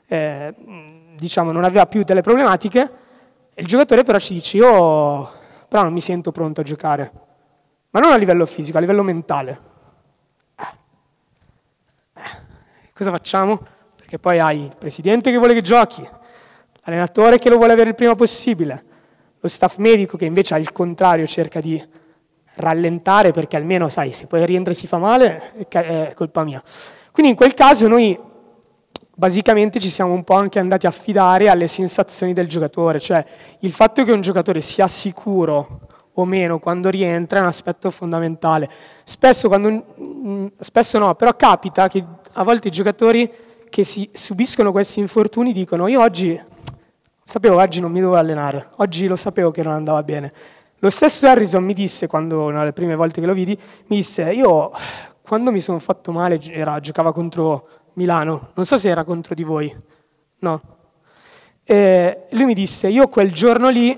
diciamo non aveva più delle problematiche. E il giocatore però ci dice io però non mi sento pronto a giocare, ma non a livello fisico, a livello mentale. Cosa facciamo? Perché poi hai il presidente che vuole che giochi, l'allenatore che lo vuole avere il prima possibile, lo staff medico che invece al contrario cerca di rallentare perché almeno, sai, se poi rientra e si fa male è colpa mia. Quindi in quel caso noi basicamente ci siamo un po' anche andati a affidare alle sensazioni del giocatore, cioè il fatto che un giocatore sia sicuro o meno quando rientra è un aspetto fondamentale. Spesso no, però capita che a volte i giocatori che si subiscono questi infortuni dicono io oggi non mi dovevo allenare, oggi lo sapevo che non andava bene. Lo stesso Harrison mi disse, quando una delle prime volte che lo vidi, mi disse io quando mi sono fatto male giocava contro Milano, non so se era contro di voi, no. Lui mi disse io quel giorno lì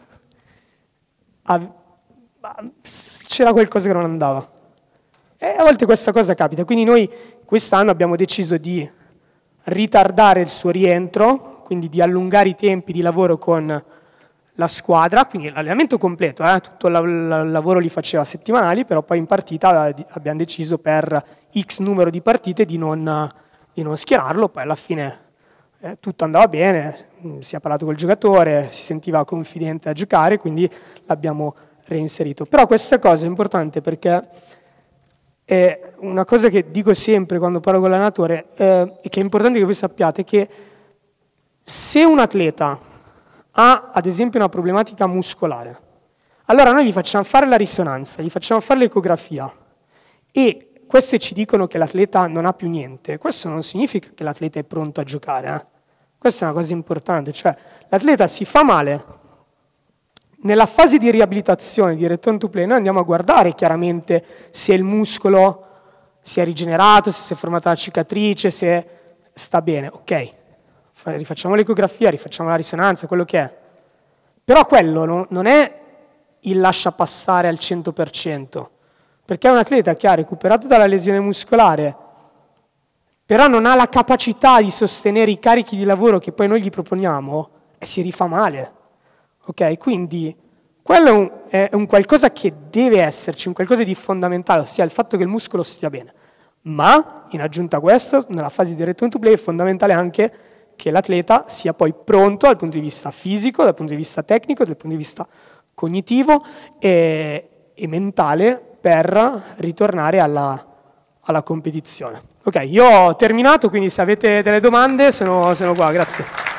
c'era qualcosa che non andava. E a volte questa cosa capita, quindi noi quest'anno abbiamo deciso di ritardare il suo rientro, quindi di allungare i tempi di lavoro con la squadra, quindi l'allenamento completo, tutto il lavoro li faceva settimanali, però poi in partita abbiamo deciso per X numero di partite di non schierarlo, poi alla fine tutto andava bene, si è parlato col giocatore, si sentiva confidente a giocare, quindi l'abbiamo reinserito. Però questa cosa è importante perché è una cosa che dico sempre quando parlo con l'allenatore e che è importante che voi sappiate che Se un atleta ha ad esempio una problematica muscolare, allora noi gli facciamo fare la risonanza, gli facciamo fare l'ecografia e queste ci dicono che l'atleta non ha più niente. Questo non significa che l'atleta è pronto a giocare. Questa è una cosa importante, cioè l'atleta si fa male. Nella fase di riabilitazione, di return to play, noi andiamo a guardare chiaramente se il muscolo si è rigenerato, se si è formata la cicatrice, se sta bene. Ok, rifacciamo l'ecografia, rifacciamo la risonanza, quello che è. Però quello non è il lascia passare al 100%, perché è un atleta che ha recuperato dalla lesione muscolare, però non ha la capacità di sostenere i carichi di lavoro che poi noi gli proponiamo e si rifà male. Ok? Quindi quello è un qualcosa che deve esserci, un qualcosa di fondamentale, ossia il fatto che il muscolo stia bene. Ma, in aggiunta a questo, nella fase di return to play è fondamentale anche che l'atleta sia poi pronto dal punto di vista fisico, dal punto di vista tecnico, dal punto di vista cognitivo e mentale per ritornare alla competizione. Ok, io ho terminato, quindi se avete delle domande sono qua, grazie.